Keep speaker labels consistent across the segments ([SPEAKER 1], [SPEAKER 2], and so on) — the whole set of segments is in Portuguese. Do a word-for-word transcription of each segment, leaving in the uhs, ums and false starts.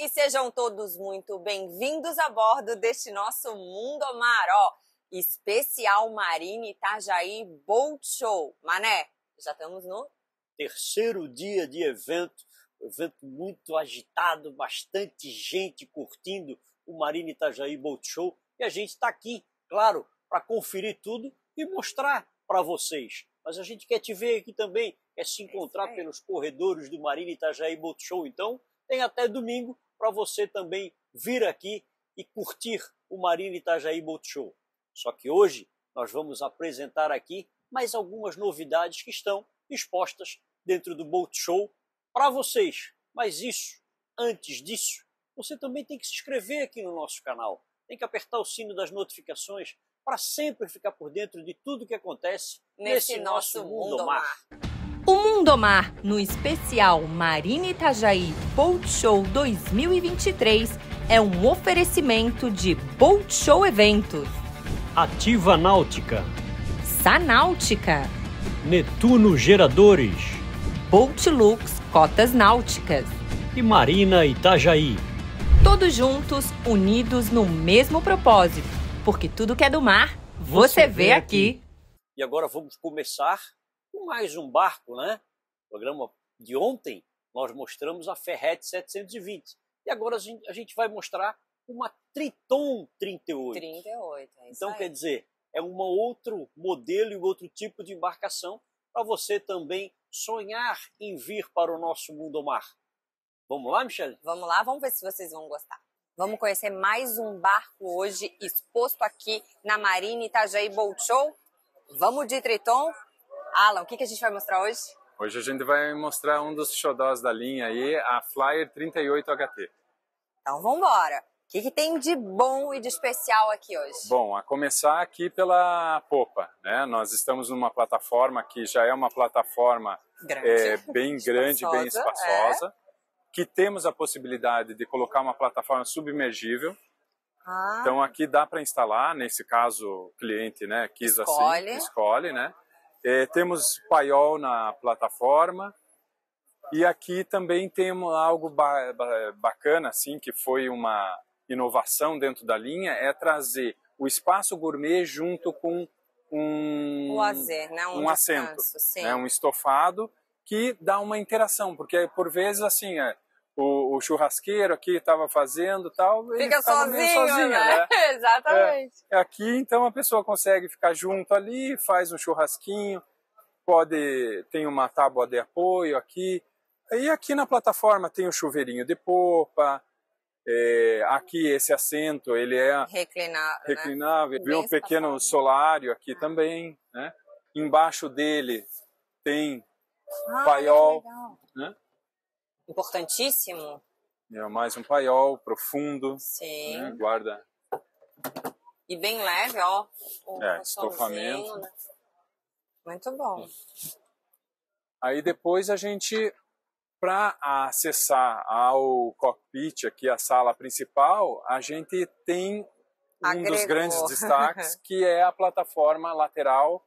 [SPEAKER 1] E sejam todos muito bem-vindos a bordo deste nosso Mundo Mar, ó, especial Marina Itajaí Boat Show. Mané, já estamos no
[SPEAKER 2] terceiro dia de evento, evento muito agitado, bastante gente curtindo o Marina Itajaí Boat Show. E a gente está aqui, claro, para conferir tudo e mostrar para vocês. Mas a gente quer te ver aqui também, é se encontrar é pelos corredores do Marina Itajaí Boat Show. Então, tem até domingo para você também vir aqui e curtir o Marina Itajaí Boat Show. Só que hoje nós vamos apresentar aqui mais algumas novidades que estão expostas dentro do Boat Show para vocês. Mas isso, antes disso, você também tem que se inscrever aqui no nosso canal. Tem que apertar o sino das notificações para sempre ficar por dentro de tudo que acontece nesse, nesse nosso Mundo Mar.
[SPEAKER 3] O Mundo Mar, no especial Marina Itajaí Boat Show dois mil e vinte e três, é um oferecimento de Boat Show Eventos,
[SPEAKER 2] Ativa Náutica,
[SPEAKER 3] Sanáutica,
[SPEAKER 2] Netuno Geradores,
[SPEAKER 3] Boat Lux Cotas Náuticas
[SPEAKER 2] e Marina Itajaí.
[SPEAKER 3] Todos juntos, unidos no mesmo propósito, porque tudo que é do mar, você, você vê aqui. aqui.
[SPEAKER 2] E agora vamos começar com mais um barco, né? No programa de ontem, nós mostramos a Ferret setecentos e vinte. E agora a gente, a gente vai mostrar uma Triton trinta e oito.
[SPEAKER 1] trinta e oito, é isso
[SPEAKER 2] Então,
[SPEAKER 1] aí.
[SPEAKER 2] Quer dizer, é um outro modelo e outro tipo de embarcação para você também sonhar em vir para o nosso Mundo Mar. Vamos lá, Michele?
[SPEAKER 1] Vamos lá, vamos ver se vocês vão gostar. Vamos conhecer mais um barco hoje exposto aqui na Marina Itajaí Boat Show. Vamos de Triton. Alan, o que, que a gente vai mostrar hoje?
[SPEAKER 4] Hoje a gente vai mostrar um dos xodós da linha aí, a Flyer trinta e oito H T.
[SPEAKER 1] Então vamos embora. O que, que tem de bom e de especial aqui hoje?
[SPEAKER 4] Bom, a começar aqui pela popa, né? Nós estamos numa plataforma que já é uma plataforma
[SPEAKER 1] grande.
[SPEAKER 4] É, bem grande, bem espaçosa, é. que temos a possibilidade de colocar uma plataforma submergível.
[SPEAKER 1] Ah.
[SPEAKER 4] Então aqui dá para instalar, nesse caso o cliente, né, quis
[SPEAKER 1] escolhe.
[SPEAKER 4] assim, escolhe, né? É, temos paiol na plataforma e aqui também temos algo ba bacana, assim, que foi uma inovação dentro da linha, é trazer o espaço gourmet junto com um,
[SPEAKER 1] o lazer, né? um,
[SPEAKER 4] um assento,
[SPEAKER 1] sim.
[SPEAKER 4] né? um estofado que dá uma interação, porque por vezes assim, é, o, o churrasqueiro aqui estava fazendo tal,
[SPEAKER 1] fica
[SPEAKER 4] ele
[SPEAKER 1] sozinho,
[SPEAKER 4] sozinho,
[SPEAKER 1] né?
[SPEAKER 4] né?
[SPEAKER 1] Exatamente.
[SPEAKER 4] É, aqui então a pessoa consegue ficar junto ali, faz um churrasquinho, pode tem uma tábua de apoio aqui, e aqui na plataforma tem o chuveirinho de popa, é, aqui esse assento ele é
[SPEAKER 1] reclinável,
[SPEAKER 4] reclinável.
[SPEAKER 1] Né?
[SPEAKER 4] Viu um pequeno solário aqui também, né? Embaixo dele tem
[SPEAKER 1] ah,
[SPEAKER 4] paiol, né?
[SPEAKER 1] Importantíssimo.
[SPEAKER 4] É mais um paiol profundo.
[SPEAKER 1] Sim.
[SPEAKER 4] Né? Guarda.
[SPEAKER 1] E bem leve, ó. O
[SPEAKER 4] é, estofamento.
[SPEAKER 1] Né? Muito bom.
[SPEAKER 4] Aí depois a gente, para acessar ao cockpit, aqui a sala principal, a gente tem um
[SPEAKER 1] Agregou.
[SPEAKER 4] dos grandes destaques, que é a plataforma lateral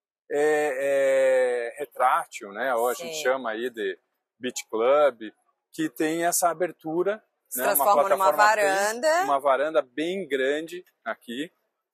[SPEAKER 4] é, é, retrátil, né? Ou a
[SPEAKER 1] Sim.
[SPEAKER 4] gente chama aí de Beach Club, que tem essa abertura,
[SPEAKER 1] se
[SPEAKER 4] né?
[SPEAKER 1] transforma
[SPEAKER 4] uma plataforma
[SPEAKER 1] numa varanda,
[SPEAKER 4] bem, uma varanda bem grande aqui.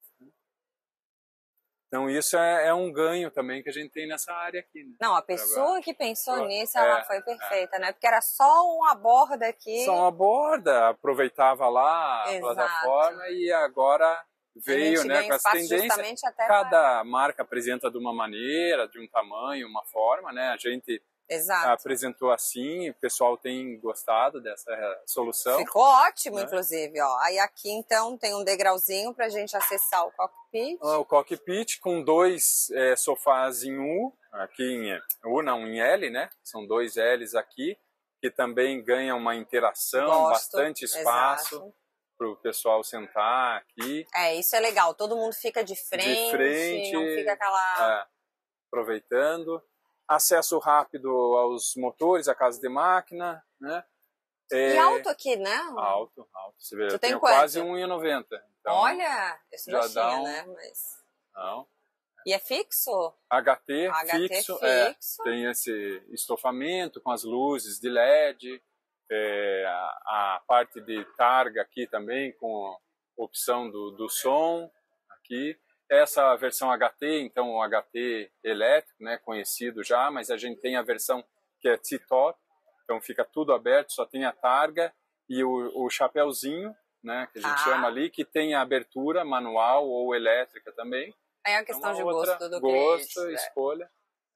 [SPEAKER 4] Então isso é, é um ganho também que a gente tem nessa área aqui. Né?
[SPEAKER 1] Não, a pessoa que pensou
[SPEAKER 4] é,
[SPEAKER 1] nisso, ela foi perfeita, é. né? Porque era só uma borda aqui.
[SPEAKER 4] Só uma borda, aproveitava lá a
[SPEAKER 1] Exato.
[SPEAKER 4] plataforma e agora veio, né, com essa tendência. Cada
[SPEAKER 1] pra...
[SPEAKER 4] marca apresenta de uma maneira, de um tamanho, uma forma, né? A gente
[SPEAKER 1] Exato.
[SPEAKER 4] apresentou assim, o pessoal tem gostado dessa solução.
[SPEAKER 1] Ficou ótimo,
[SPEAKER 4] né?
[SPEAKER 1] Inclusive, ó. Aí aqui então tem um degrauzinho pra gente acessar o cockpit.
[SPEAKER 4] O cockpit com dois é, sofás em U, aqui em U, não, em L, né? São dois L's aqui, que também ganham uma interação,
[SPEAKER 1] Gosto.
[SPEAKER 4] bastante espaço para o pessoal sentar aqui.
[SPEAKER 1] É, isso é legal, todo mundo fica de frente,
[SPEAKER 4] de frente
[SPEAKER 1] não fica aquela...
[SPEAKER 4] É, aproveitando. Acesso rápido aos motores, à casa de máquina, né?
[SPEAKER 1] É, e alto aqui, né?
[SPEAKER 4] Alto, alto. Você vê,
[SPEAKER 1] tu
[SPEAKER 4] eu
[SPEAKER 1] tem
[SPEAKER 4] tenho
[SPEAKER 1] quanto?
[SPEAKER 4] quase um e noventa. Então,
[SPEAKER 1] olha, esse
[SPEAKER 4] já
[SPEAKER 1] baixinho,
[SPEAKER 4] dá um...
[SPEAKER 1] né? Mas...
[SPEAKER 4] Não.
[SPEAKER 1] E é fixo?
[SPEAKER 4] H T,
[SPEAKER 1] H T
[SPEAKER 4] fixo,
[SPEAKER 1] fixo.
[SPEAKER 4] É, tem esse estofamento com as luzes de L E D. é, a, a parte de targa aqui também, com opção do, do som aqui. Essa versão H T, então o H T elétrico, né, conhecido já, mas a gente tem a versão que é T-Top, então fica tudo aberto, só tem a targa e o, o chapéuzinho, né, que a gente ah. chama ali, que tem a abertura manual ou elétrica também.
[SPEAKER 1] É a questão
[SPEAKER 4] então,
[SPEAKER 1] de gosto do
[SPEAKER 4] gosto,
[SPEAKER 1] cliente.
[SPEAKER 4] escolha.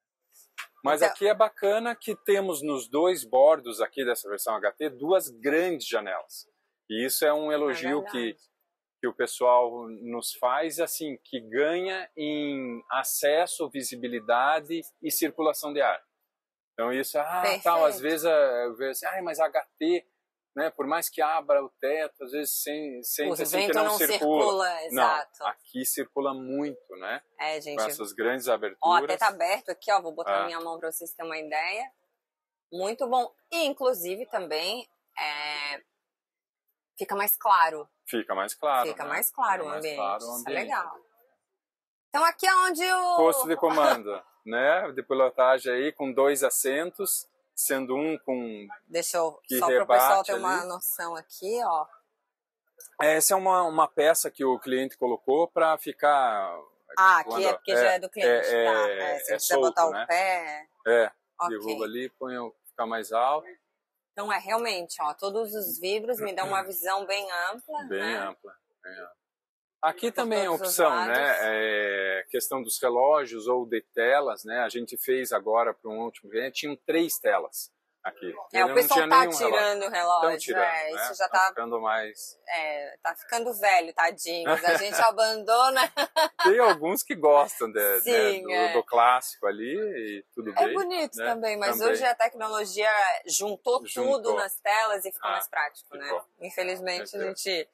[SPEAKER 4] Mas
[SPEAKER 1] então...
[SPEAKER 4] aqui é bacana que temos nos dois bordos aqui dessa versão H T duas grandes janelas. E isso é um elogio é que, que o pessoal nos faz, assim, que ganha em acesso, visibilidade e circulação de ar. Então isso, ah,
[SPEAKER 1] Perfeito.
[SPEAKER 4] tal, às vezes, eu vejo assim, ah, mas H T, né, por mais que abra o teto, às vezes sem, sem assim, que não, não circula. circula
[SPEAKER 1] exato.
[SPEAKER 4] Não, aqui circula muito, né?
[SPEAKER 1] É, gente.
[SPEAKER 4] Com essas grandes aberturas.
[SPEAKER 1] Ó, até tá aberto aqui, ó, vou botar
[SPEAKER 4] é.
[SPEAKER 1] a minha mão para vocês terem uma ideia. Muito bom. E, inclusive, também, é... fica mais claro.
[SPEAKER 4] Fica mais claro,
[SPEAKER 1] Fica
[SPEAKER 4] né?
[SPEAKER 1] mais claro,
[SPEAKER 4] Fica
[SPEAKER 1] o,
[SPEAKER 4] mais
[SPEAKER 1] ambiente.
[SPEAKER 4] claro o ambiente.
[SPEAKER 1] Isso é legal. Então, aqui é onde o...
[SPEAKER 4] Posto de comando, né? De pilotagem aí, com dois assentos, sendo um com...
[SPEAKER 1] Deixa eu,
[SPEAKER 4] que
[SPEAKER 1] só para o pessoal ter
[SPEAKER 4] ali.
[SPEAKER 1] uma noção aqui, ó.
[SPEAKER 4] Essa é uma, uma peça que o cliente colocou para ficar...
[SPEAKER 1] Ah,
[SPEAKER 4] quando,
[SPEAKER 1] aqui é porque é, já é do cliente,
[SPEAKER 4] é,
[SPEAKER 1] tá?
[SPEAKER 4] É,
[SPEAKER 1] é, se
[SPEAKER 4] é
[SPEAKER 1] quiser
[SPEAKER 4] solto,
[SPEAKER 1] botar
[SPEAKER 4] né?
[SPEAKER 1] o pé...
[SPEAKER 4] É,
[SPEAKER 1] okay.
[SPEAKER 4] derruba ali, põe ficar mais alto.
[SPEAKER 1] Então é realmente, ó, todos os vidros me dão uma visão bem ampla,
[SPEAKER 4] Bem
[SPEAKER 1] né?
[SPEAKER 4] ampla, bem ampla. Aqui também é opção, né? É questão dos relógios ou de telas, né? A gente fez agora para um último cliente, tinham três telas aqui.
[SPEAKER 1] É, o pessoal tá tirando o relógio,
[SPEAKER 4] tirando,
[SPEAKER 1] é,
[SPEAKER 4] né?
[SPEAKER 1] isso já
[SPEAKER 4] tá
[SPEAKER 1] tá
[SPEAKER 4] ficando mais...
[SPEAKER 1] É, tá ficando velho, tadinhos, a gente abandona.
[SPEAKER 4] Tem alguns que gostam de,
[SPEAKER 1] Sim,
[SPEAKER 4] né, do,
[SPEAKER 1] é.
[SPEAKER 4] do clássico ali e tudo
[SPEAKER 1] é
[SPEAKER 4] bem.
[SPEAKER 1] É bonito
[SPEAKER 4] né?
[SPEAKER 1] também, mas
[SPEAKER 4] também.
[SPEAKER 1] hoje a tecnologia juntou,
[SPEAKER 4] Juntou.
[SPEAKER 1] tudo nas telas e ficou
[SPEAKER 4] ah,
[SPEAKER 1] mais prático,
[SPEAKER 4] ficou.
[SPEAKER 1] né? Infelizmente
[SPEAKER 4] Entendeu?
[SPEAKER 1] a gente...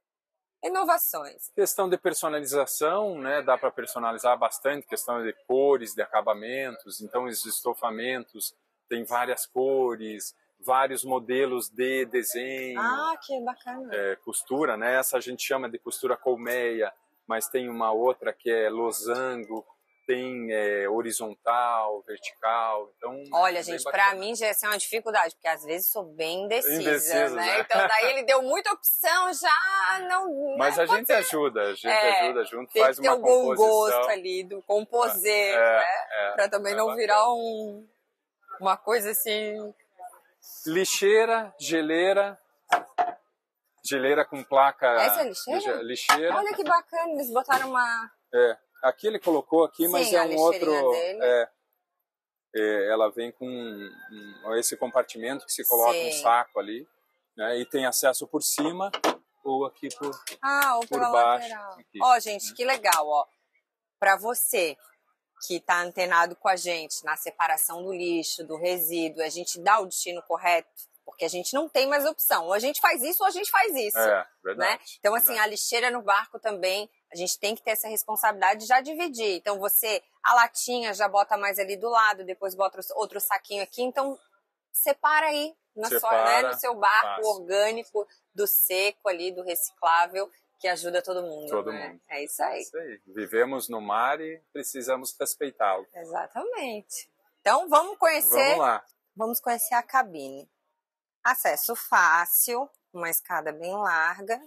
[SPEAKER 1] Inovações.
[SPEAKER 4] Questão de personalização, né? Dá para personalizar bastante, questão de cores, de acabamentos, então os estofamentos tem várias cores, vários modelos de desenho.
[SPEAKER 1] Ah, que bacana.
[SPEAKER 4] É, costura, né? Essa a gente chama de costura colmeia, mas tem uma outra que é losango, tem é, horizontal, vertical. Então,
[SPEAKER 1] olha,
[SPEAKER 4] é
[SPEAKER 1] gente, para mim já é uma dificuldade, porque às vezes sou bem indecisa,
[SPEAKER 4] Indeciso,
[SPEAKER 1] né?
[SPEAKER 4] né?
[SPEAKER 1] Então daí ele deu muita opção, já não...
[SPEAKER 4] Mas
[SPEAKER 1] né?
[SPEAKER 4] a gente ajuda, a gente
[SPEAKER 1] é,
[SPEAKER 4] ajuda junto,
[SPEAKER 1] tem
[SPEAKER 4] faz
[SPEAKER 1] que ter
[SPEAKER 4] uma
[SPEAKER 1] um bom
[SPEAKER 4] composição.
[SPEAKER 1] gosto ali do composer,
[SPEAKER 4] é,
[SPEAKER 1] né?
[SPEAKER 4] É,
[SPEAKER 1] para também
[SPEAKER 4] é
[SPEAKER 1] não
[SPEAKER 4] bacana.
[SPEAKER 1] virar um, uma coisa assim...
[SPEAKER 4] Lixeira, geleira, geleira com placa...
[SPEAKER 1] Essa é lixeira?
[SPEAKER 4] Lixeira.
[SPEAKER 1] Olha que bacana, eles botaram uma...
[SPEAKER 4] É, aqui ele colocou aqui,
[SPEAKER 1] Sim,
[SPEAKER 4] mas é um outro...
[SPEAKER 1] Dele.
[SPEAKER 4] É, é, ela vem com um, esse compartimento que se coloca Sim. um saco ali, né, e tem acesso por cima ou aqui por,
[SPEAKER 1] ah, ou
[SPEAKER 4] por
[SPEAKER 1] pela
[SPEAKER 4] baixo.
[SPEAKER 1] Lateral. Ó, gente, que legal, ó. Para você que está antenado com a gente na separação do lixo, do resíduo, a gente dá o destino correto, porque a gente não tem mais opção. Ou a gente faz isso ou a gente faz isso.
[SPEAKER 4] É, verdade.
[SPEAKER 1] Né? Então, assim,
[SPEAKER 4] verdade.
[SPEAKER 1] a lixeira no barco também, a gente tem que ter essa responsabilidade de já dividir. Então, você, a latinha já bota mais ali do lado, depois bota outro saquinho aqui. Então, separa aí na
[SPEAKER 4] separa,
[SPEAKER 1] sua, né, no seu barco
[SPEAKER 4] fácil.
[SPEAKER 1] orgânico, do seco ali, do reciclável, que ajuda todo mundo.
[SPEAKER 4] Todo
[SPEAKER 1] né?
[SPEAKER 4] mundo.
[SPEAKER 1] É isso aí.
[SPEAKER 4] É isso aí. Vivemos no mar e precisamos respeitá-lo.
[SPEAKER 1] Exatamente. Então, vamos conhecer...
[SPEAKER 4] Vamos lá.
[SPEAKER 1] Vamos conhecer a cabine. Acesso fácil, uma escada bem larga,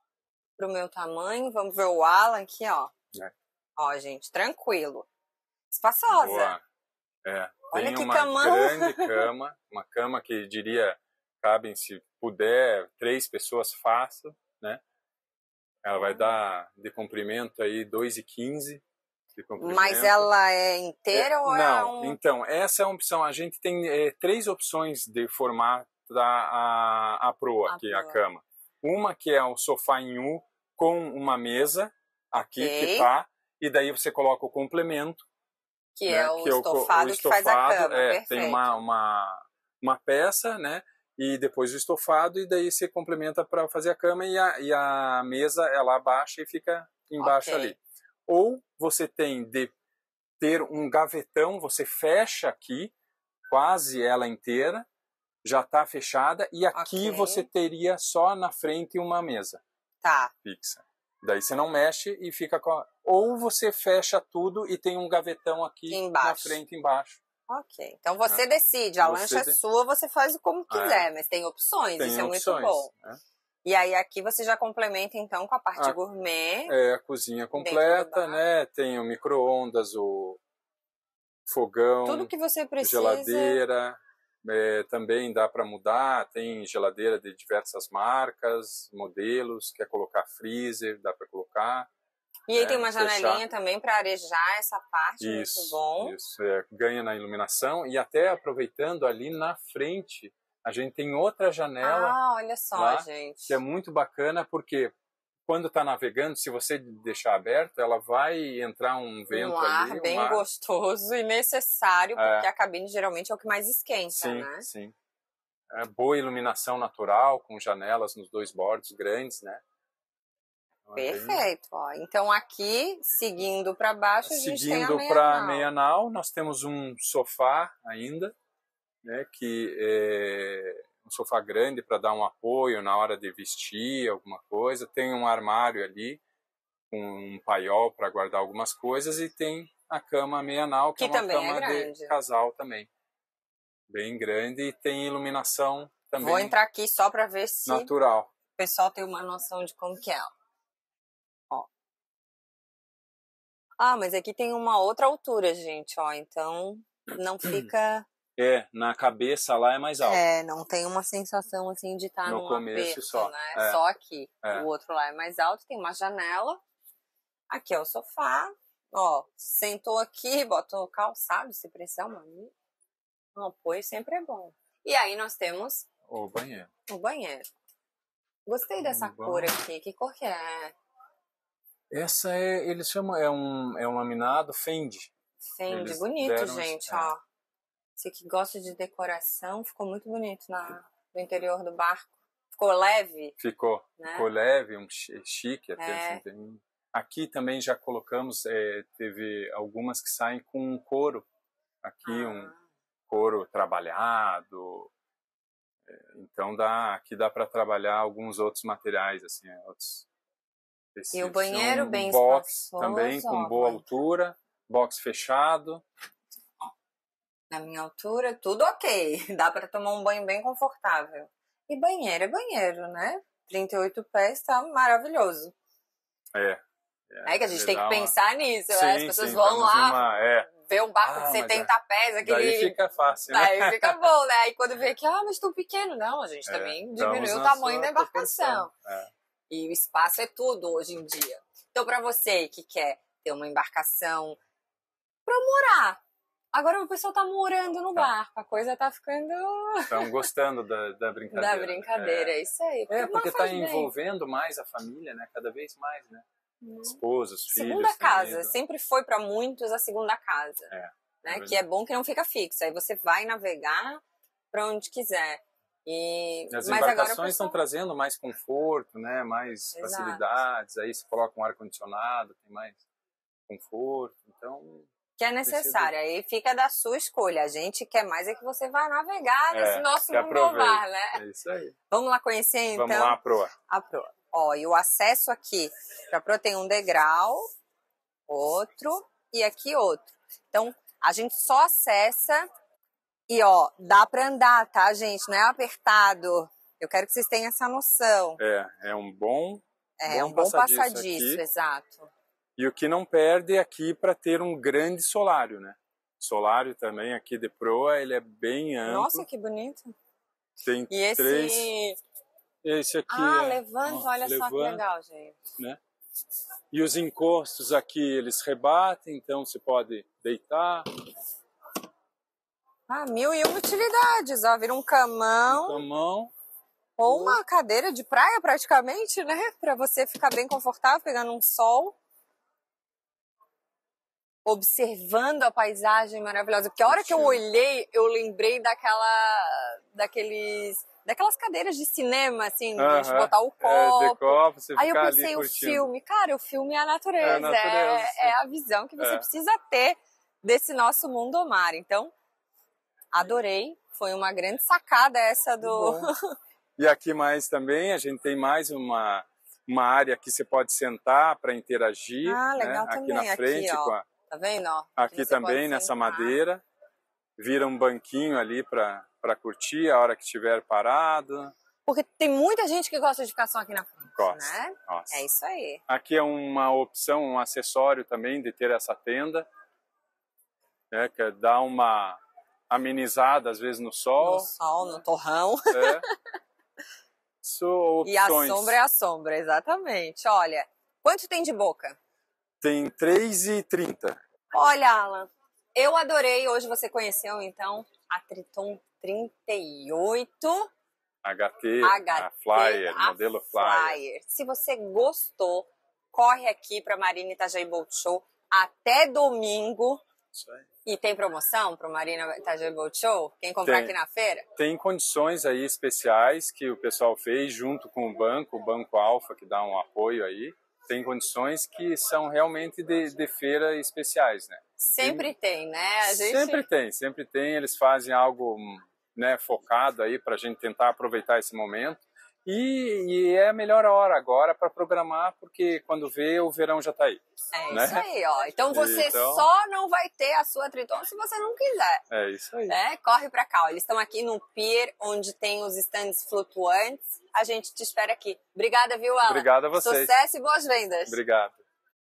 [SPEAKER 1] pro meu tamanho. Vamos ver o Alan aqui, ó.
[SPEAKER 4] É.
[SPEAKER 1] Ó, gente, tranquilo. Espaçosa.
[SPEAKER 4] Boa. É.
[SPEAKER 1] Olha
[SPEAKER 4] Tem
[SPEAKER 1] que
[SPEAKER 4] uma
[SPEAKER 1] camão.
[SPEAKER 4] grande cama, uma cama que diria, cabem, se puder, três pessoas fácil, né? Ela vai dar de comprimento aí dois e quinze de comprimento.
[SPEAKER 1] Mas ela é inteira
[SPEAKER 4] é,
[SPEAKER 1] ou
[SPEAKER 4] não,
[SPEAKER 1] é um...
[SPEAKER 4] então, essa é a opção. A gente tem é, três opções de formato da a, a proa,
[SPEAKER 1] a
[SPEAKER 4] aqui,
[SPEAKER 1] proa.
[SPEAKER 4] a cama. Uma que é o sofá em U com uma mesa aqui
[SPEAKER 1] okay.
[SPEAKER 4] que tá, e daí você coloca o complemento.
[SPEAKER 1] Que
[SPEAKER 4] né,
[SPEAKER 1] é o
[SPEAKER 4] que
[SPEAKER 1] estofado,
[SPEAKER 4] o, o
[SPEAKER 1] que faz a cama,
[SPEAKER 4] é,
[SPEAKER 1] perfeito.
[SPEAKER 4] Tem uma, uma, uma peça, né? E depois o estofado, e daí você complementa para fazer a cama e a, e a mesa ela abaixa e fica embaixo
[SPEAKER 1] okay.
[SPEAKER 4] ali. Ou você tem de ter um gavetão, você fecha aqui, quase ela inteira, já está fechada, e aqui
[SPEAKER 1] okay.
[SPEAKER 4] você teria só na frente uma mesa
[SPEAKER 1] tá.
[SPEAKER 4] fixa. Daí você não mexe e fica com a... Ou você fecha tudo e tem um gavetão aqui
[SPEAKER 1] embaixo.
[SPEAKER 4] na frente embaixo.
[SPEAKER 1] Ok. Então você decide, a
[SPEAKER 4] Você
[SPEAKER 1] lancha é
[SPEAKER 4] de-
[SPEAKER 1] sua, você faz como quiser, mas tem opções,
[SPEAKER 4] Tem
[SPEAKER 1] isso é
[SPEAKER 4] opções,
[SPEAKER 1] muito bom.
[SPEAKER 4] né?
[SPEAKER 1] E aí aqui você já complementa então com a parte
[SPEAKER 4] A-
[SPEAKER 1] gourmet.
[SPEAKER 4] É a cozinha
[SPEAKER 1] Dentro do
[SPEAKER 4] completa,
[SPEAKER 1] bar.
[SPEAKER 4] né? Tem o micro-ondas, o fogão,
[SPEAKER 1] Tudo que você precisa.
[SPEAKER 4] geladeira. É, também dá para mudar, tem geladeira de diversas marcas, modelos, quer colocar freezer, dá para colocar.
[SPEAKER 1] E aí
[SPEAKER 4] É,
[SPEAKER 1] tem uma
[SPEAKER 4] fechar.
[SPEAKER 1] janelinha também para arejar essa parte,
[SPEAKER 4] Isso,
[SPEAKER 1] muito bom.
[SPEAKER 4] isso é, ganha na iluminação e até aproveitando ali na frente, a gente tem outra janela
[SPEAKER 1] Ah, olha só,
[SPEAKER 4] lá,
[SPEAKER 1] gente.
[SPEAKER 4] que é muito bacana porque quando está navegando, se você deixar aberto, ela vai entrar um vento
[SPEAKER 1] um ar
[SPEAKER 4] ali,
[SPEAKER 1] bem
[SPEAKER 4] um ar.
[SPEAKER 1] gostoso e necessário,
[SPEAKER 4] É.
[SPEAKER 1] porque a cabine geralmente é o que mais esquenta,
[SPEAKER 4] Sim,
[SPEAKER 1] né?
[SPEAKER 4] sim. É, boa iluminação natural, com janelas nos dois bordos grandes, né? Então, é bem-
[SPEAKER 1] Perfeito. Ó. Então aqui, seguindo para baixo, a gente tem a
[SPEAKER 4] Seguindo
[SPEAKER 1] meia
[SPEAKER 4] para a
[SPEAKER 1] nau.
[SPEAKER 4] meia nau, nós temos um sofá ainda, né, que é um sofá grande para dar um apoio na hora de vestir alguma coisa. Tem um armário ali com um paiol para guardar algumas coisas e tem a cama meia nau, que,
[SPEAKER 1] Que
[SPEAKER 4] é uma
[SPEAKER 1] também é
[SPEAKER 4] cama
[SPEAKER 1] grande.
[SPEAKER 4] de casal também. Bem grande e tem iluminação também
[SPEAKER 1] Vou entrar aqui só para ver se
[SPEAKER 4] natural.
[SPEAKER 1] o pessoal tem uma noção de como que é. Ó. Ah, mas aqui tem uma outra altura, gente, ó. Então não fica...
[SPEAKER 4] É, na cabeça lá é mais alto.
[SPEAKER 1] É, não tem uma sensação assim de estar
[SPEAKER 4] No
[SPEAKER 1] num
[SPEAKER 4] começo
[SPEAKER 1] aperto,
[SPEAKER 4] só.
[SPEAKER 1] né?
[SPEAKER 4] É.
[SPEAKER 1] Só aqui.
[SPEAKER 4] É.
[SPEAKER 1] O outro lá é mais alto, tem uma janela. Aqui é o sofá. Ó, sentou aqui, bota o calçado, se precisar, mano. Um apoio sempre é bom. E aí nós temos
[SPEAKER 4] O banheiro.
[SPEAKER 1] o banheiro. Gostei dessa
[SPEAKER 4] Bom.
[SPEAKER 1] cor aqui. Que cor que é?
[SPEAKER 4] Essa é, eles chamam, é um, é um laminado Fendi.
[SPEAKER 1] Fendi.
[SPEAKER 4] Eles
[SPEAKER 1] Bonito,
[SPEAKER 4] deram-
[SPEAKER 1] gente,
[SPEAKER 4] é.
[SPEAKER 1] ó. Você que gosta de decoração, ficou muito bonito na, no interior do barco. Ficou leve,
[SPEAKER 4] Ficou,
[SPEAKER 1] né?
[SPEAKER 4] ficou leve, um chi- chique até.
[SPEAKER 1] É.
[SPEAKER 4] Assim, tem- Aqui também já colocamos, é, teve algumas que saem com um couro. Aqui
[SPEAKER 1] Ah.
[SPEAKER 4] um couro trabalhado. É, então dá, aqui dá para trabalhar alguns outros materiais, assim, é, outros
[SPEAKER 1] E o
[SPEAKER 4] tecidos.
[SPEAKER 1] banheiro
[SPEAKER 4] São
[SPEAKER 1] bem
[SPEAKER 4] box
[SPEAKER 1] espaçoso,
[SPEAKER 4] também com
[SPEAKER 1] ó,
[SPEAKER 4] boa
[SPEAKER 1] mãe.
[SPEAKER 4] altura, box fechado.
[SPEAKER 1] Na minha altura, tudo ok. Dá pra tomar um banho bem confortável. E banheiro é banheiro, né? trinta e oito pés tá maravilhoso.
[SPEAKER 4] É.
[SPEAKER 1] É que a gente
[SPEAKER 4] ele
[SPEAKER 1] tem que
[SPEAKER 4] dá uma-
[SPEAKER 1] pensar nisso.
[SPEAKER 4] Sim,
[SPEAKER 1] né? As pessoas
[SPEAKER 4] sim,
[SPEAKER 1] vão
[SPEAKER 4] estamos
[SPEAKER 1] lá
[SPEAKER 4] numa- é.
[SPEAKER 1] ver um barco
[SPEAKER 4] Ah,
[SPEAKER 1] de
[SPEAKER 4] mas
[SPEAKER 1] setenta pés, aquele...
[SPEAKER 4] Daí fica fácil, né?
[SPEAKER 1] Aí fica bom, né? Aí quando vê que, ah, mas tão pequeno. Não, a gente
[SPEAKER 4] É,
[SPEAKER 1] também
[SPEAKER 4] estamos
[SPEAKER 1] diminuiu o
[SPEAKER 4] na
[SPEAKER 1] tamanho
[SPEAKER 4] sua
[SPEAKER 1] da embarcação.
[SPEAKER 4] proporção. É.
[SPEAKER 1] E o espaço é tudo hoje em dia. Então, pra você que quer ter uma embarcação pra morar. Agora o pessoal tá morando no
[SPEAKER 4] Tá.
[SPEAKER 1] barco. A coisa tá ficando
[SPEAKER 4] Estão gostando da, da brincadeira.
[SPEAKER 1] da brincadeira. É,
[SPEAKER 4] É,
[SPEAKER 1] isso aí.
[SPEAKER 4] é porque
[SPEAKER 1] mas
[SPEAKER 4] está
[SPEAKER 1] faz bem.
[SPEAKER 4] envolvendo mais a família, né? Cada vez mais, né? Esposos, filhos.
[SPEAKER 1] Segunda casa.
[SPEAKER 4] tenido.
[SPEAKER 1] Sempre foi pra muitos a segunda casa.
[SPEAKER 4] É,
[SPEAKER 1] Né?
[SPEAKER 4] é
[SPEAKER 1] Que é bom que não fica fixo. Aí você vai navegar pra onde quiser. E...
[SPEAKER 4] As
[SPEAKER 1] Mas agora o
[SPEAKER 4] embarcações estão
[SPEAKER 1] pessoal...
[SPEAKER 4] trazendo mais conforto, né? Mais
[SPEAKER 1] Exato.
[SPEAKER 4] facilidades. Aí você coloca um ar-condicionado, tem mais conforto. Então,
[SPEAKER 1] que é necessário. Aí fica da sua escolha. A gente quer mais é que você vá navegar
[SPEAKER 4] É,
[SPEAKER 1] nesse nosso
[SPEAKER 4] que
[SPEAKER 1] mundo ao
[SPEAKER 4] aproveite.
[SPEAKER 1] mar, né?
[SPEAKER 4] é isso aí.
[SPEAKER 1] Vamos lá conhecer, então?
[SPEAKER 4] Vamos lá, proa.
[SPEAKER 1] A proa. Ó, e o acesso aqui para proa tem um degrau, outro e aqui outro. Então, a gente só acessa e, ó, dá para andar, tá, gente? Não é apertado. Eu quero que vocês tenham essa noção.
[SPEAKER 4] É, é um bom,
[SPEAKER 1] É,
[SPEAKER 4] bom
[SPEAKER 1] um bom
[SPEAKER 4] passadiço
[SPEAKER 1] passadiço,
[SPEAKER 4] aqui.
[SPEAKER 1] exato.
[SPEAKER 4] E o que não perde é aqui para ter um grande solário, né? Solário também aqui de proa, ele é bem amplo.
[SPEAKER 1] Nossa, que bonito.
[SPEAKER 4] Tem
[SPEAKER 1] E esse...
[SPEAKER 4] três. Esse aqui
[SPEAKER 1] Ah,
[SPEAKER 4] é,
[SPEAKER 1] levanta,
[SPEAKER 4] ó,
[SPEAKER 1] olha só que
[SPEAKER 4] levanta,
[SPEAKER 1] legal, gente.
[SPEAKER 4] né? E os encostos aqui eles rebatem, então você pode deitar.
[SPEAKER 1] Ah, mil e uma utilidades, ó. Vira um camão.
[SPEAKER 4] Com a mão.
[SPEAKER 1] Ou uma cadeira de praia, praticamente, né? Pra você ficar bem confortável, pegando um sol. Observando a paisagem maravilhosa. Porque a hora que eu olhei, eu lembrei daquela... Daqueles... Daquelas cadeiras de cinema, assim, de a gente
[SPEAKER 4] Aham,
[SPEAKER 1] botar o
[SPEAKER 4] É,
[SPEAKER 1] copo.
[SPEAKER 4] de copo, você
[SPEAKER 1] Aí eu
[SPEAKER 4] ficar
[SPEAKER 1] pensei,
[SPEAKER 4] ali
[SPEAKER 1] o
[SPEAKER 4] curtindo.
[SPEAKER 1] filme. Cara, o filme é a natureza.
[SPEAKER 4] É a natureza.
[SPEAKER 1] É, é a visão que você
[SPEAKER 4] É.
[SPEAKER 1] precisa ter desse nosso mundo ao mar. Então, adorei. Foi uma grande sacada essa do...
[SPEAKER 4] Bom. E aqui mais também, a gente tem mais uma, uma área que você pode sentar para interagir.
[SPEAKER 1] Ah, legal
[SPEAKER 4] né? Aqui
[SPEAKER 1] também.
[SPEAKER 4] na frente,
[SPEAKER 1] Aqui, ó.
[SPEAKER 4] com a,
[SPEAKER 1] Tá vendo, ó?
[SPEAKER 4] aqui
[SPEAKER 1] Você
[SPEAKER 4] também
[SPEAKER 1] pode
[SPEAKER 4] nessa
[SPEAKER 1] sentar.
[SPEAKER 4] madeira. vira um banquinho ali para para curtir a hora que estiver parado.
[SPEAKER 1] Porque tem muita gente que gosta de ficar só aqui na frente,
[SPEAKER 4] Gosta,
[SPEAKER 1] né?
[SPEAKER 4] gosta.
[SPEAKER 1] É isso aí.
[SPEAKER 4] Aqui é uma opção, um acessório também de ter essa tenda, né, que dá uma amenizada às vezes no sol.
[SPEAKER 1] No sol, no torrão.
[SPEAKER 4] É. So,
[SPEAKER 1] e a sombra é a sombra, exatamente. Olha, quanto tem de boca?
[SPEAKER 4] Tem três e trinta.
[SPEAKER 1] Olha, Alan, eu adorei. Hoje você conheceu, então, a Triton trinta e oito.
[SPEAKER 4] H T,
[SPEAKER 1] H T,
[SPEAKER 4] a Flyer,
[SPEAKER 1] a
[SPEAKER 4] modelo Flyer.
[SPEAKER 1] Flyer. Se você gostou, corre aqui para Marina Itajaí Boat Show até domingo.
[SPEAKER 4] Isso aí.
[SPEAKER 1] E tem promoção para o Marina Itajaí Boat Show? Quem comprar
[SPEAKER 4] Tem.
[SPEAKER 1] aqui na feira?
[SPEAKER 4] Tem condições aí especiais que o pessoal fez junto com o banco, o Banco Alfa, que dá um apoio aí. Tem condições que são realmente de, de feira especiais, né?
[SPEAKER 1] Sempre e, tem, né? A gente...
[SPEAKER 4] Sempre tem, sempre tem. Eles fazem algo, né, focado aí para a gente tentar aproveitar esse momento. E, e é a melhor hora agora para programar, porque quando vê, o verão já está aí.
[SPEAKER 1] É
[SPEAKER 4] né?
[SPEAKER 1] isso aí, ó. Então você
[SPEAKER 4] então...
[SPEAKER 1] só não vai ter a sua Triton se você não quiser.
[SPEAKER 4] É isso aí.
[SPEAKER 1] Né? Corre para cá, ó. Eles estão aqui no pier, onde tem os stands flutuantes. A gente te espera aqui. Obrigada, viu, Alan?
[SPEAKER 4] Obrigado a vocês.
[SPEAKER 1] Sucesso e boas vendas.
[SPEAKER 4] Obrigado.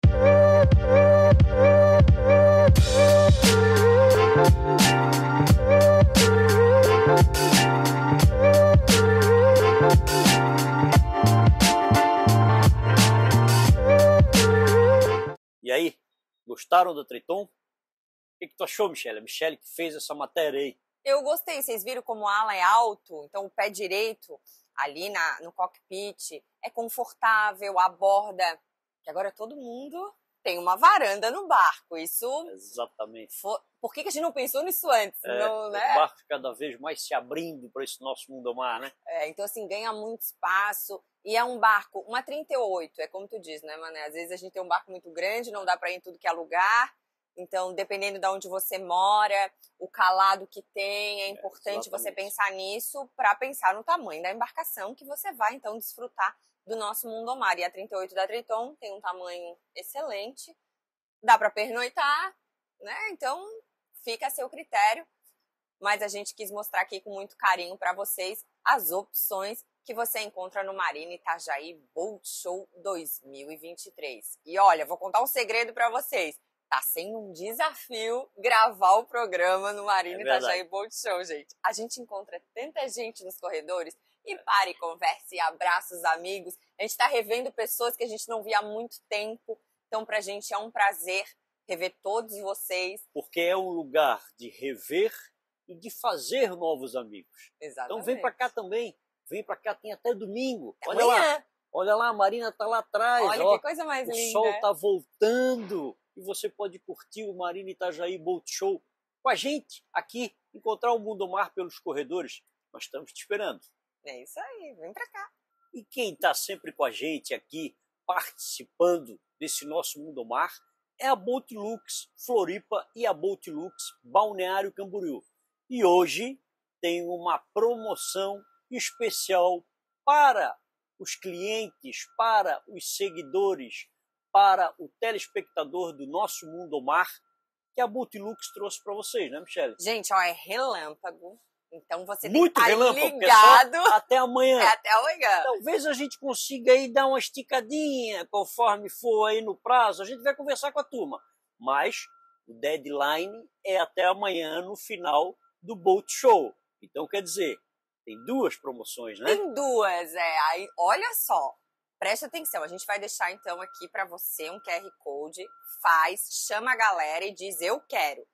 [SPEAKER 2] E aí, gostaram do Triton? O que, que tu achou, Michele? A Michele que fez essa matéria aí.
[SPEAKER 1] Eu gostei. Vocês viram como o Alan é alto? Então o pé direito ali na, no cockpit é confortável, a borda, que agora todo mundo tem uma varanda no barco. Isso...
[SPEAKER 2] Exatamente.
[SPEAKER 1] For... Por que, que a gente não pensou nisso antes?
[SPEAKER 2] É,
[SPEAKER 1] não, né?
[SPEAKER 2] O barco cada vez mais se abrindo para esse nosso mundo mar, né?
[SPEAKER 1] É, então, assim, ganha muito espaço. E é um barco, uma trinta e oito, é como tu diz, né, Mané? Às vezes a gente tem um barco muito grande, não dá para ir em tudo que é lugar. Então, dependendo de onde você mora, o calado que tem, é importante é, você pensar nisso para pensar no tamanho da embarcação que você vai, então, desfrutar do nosso mundo mar. E a trinta e oito da Triton tem um tamanho excelente, dá para pernoitar, né? Então, fica a seu critério. Mas a gente quis mostrar aqui com muito carinho para vocês as opções que você encontra no Marina Itajaí Boat Show dois mil e vinte e três. E olha, vou contar um segredo para vocês. Tá sendo um desafio gravar o programa no Marina é Itajaí Boat Show, gente. A gente encontra tanta gente nos corredores e para e conversa e abraça os amigos. A gente tá revendo pessoas que a gente não via há muito tempo. Então, pra gente é um prazer rever todos vocês.
[SPEAKER 2] Porque é um lugar de rever e de fazer novos amigos.
[SPEAKER 1] Exatamente.
[SPEAKER 2] Então vem pra cá também. Vem pra cá, tem até domingo.
[SPEAKER 1] É
[SPEAKER 2] olha
[SPEAKER 1] amanhã.
[SPEAKER 2] lá, olha lá, a Marina tá lá atrás.
[SPEAKER 1] Olha
[SPEAKER 2] ó,
[SPEAKER 1] que coisa mais
[SPEAKER 2] o
[SPEAKER 1] linda.
[SPEAKER 2] O sol tá voltando e você pode curtir o Marina Itajaí Boat Show com a gente aqui, encontrar o mundo mar pelos corredores. Nós estamos te esperando.
[SPEAKER 1] É isso aí, vem pra cá.
[SPEAKER 2] E quem tá sempre com a gente aqui, participando desse nosso mundo mar, é a Boatlux Floripa e a Boatlux Balneário Camboriú. E hoje tem uma promoção especial para os clientes, para os seguidores, para o telespectador do nosso Mundo Mar, que a Boatlux trouxe para vocês, né, Michele?
[SPEAKER 1] Gente, ó, é relâmpago. Então você tem
[SPEAKER 2] Muito
[SPEAKER 1] que estar
[SPEAKER 2] relâmpago,
[SPEAKER 1] ligado.
[SPEAKER 2] É até amanhã.
[SPEAKER 1] É até amanhã.
[SPEAKER 2] Talvez a gente consiga aí dar uma esticadinha, conforme for aí no prazo. A gente vai conversar com a turma. Mas o deadline é até amanhã, no final do Boat Show. Então, quer dizer, tem duas promoções, né?
[SPEAKER 1] Tem duas, é. Aí, olha só, preste atenção. A gente vai deixar, então, aqui para você um Q R Code. Faz, chama a galera e diz, eu quero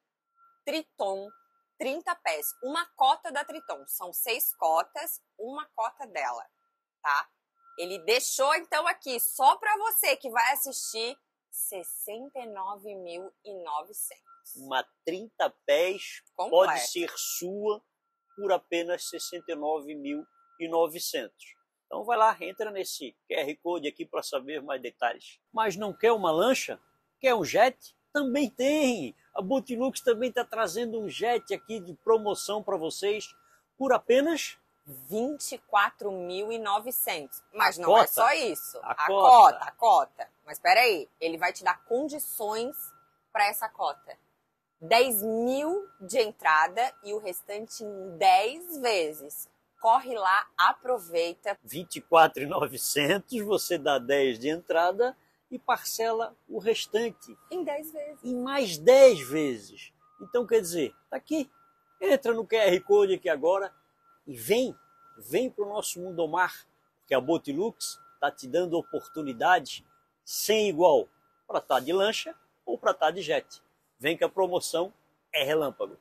[SPEAKER 1] Triton, trinta pés. Uma cota da Triton. São seis cotas, uma cota dela, tá? Ele deixou, então, aqui, só para você que vai assistir, sessenta e nove mil e novecentos.
[SPEAKER 2] Uma trinta pés
[SPEAKER 1] Completa.
[SPEAKER 2] Pode ser sua por apenas sessenta e nove mil e novecentos. Então vai lá, entra nesse Q R Code aqui para saber mais detalhes. Mas não quer uma lancha? Quer um jet? Também tem! A Boatlux também está trazendo um jet aqui de promoção para vocês por apenas
[SPEAKER 1] vinte e quatro mil e novecentos. Mas
[SPEAKER 2] a
[SPEAKER 1] não
[SPEAKER 2] cota.
[SPEAKER 1] é só isso.
[SPEAKER 2] A,
[SPEAKER 1] a
[SPEAKER 2] cota.
[SPEAKER 1] cota, a cota. Mas espera aí, ele vai te dar condições para essa cota. dez mil de entrada e o restante em dez vezes. Corre lá, aproveita.
[SPEAKER 2] vinte e quatro mil e novecentos, você dá dez de entrada e parcela o restante.
[SPEAKER 1] Em dez vezes.
[SPEAKER 2] Em mais dez vezes. Então, quer dizer, tá aqui. Entra no Q R Code aqui agora e vem, vem para o nosso Mundomar, porque a Boatlux está te dando oportunidade sem igual para estar de lancha ou para estar de jet. Vem que a promoção é relâmpago.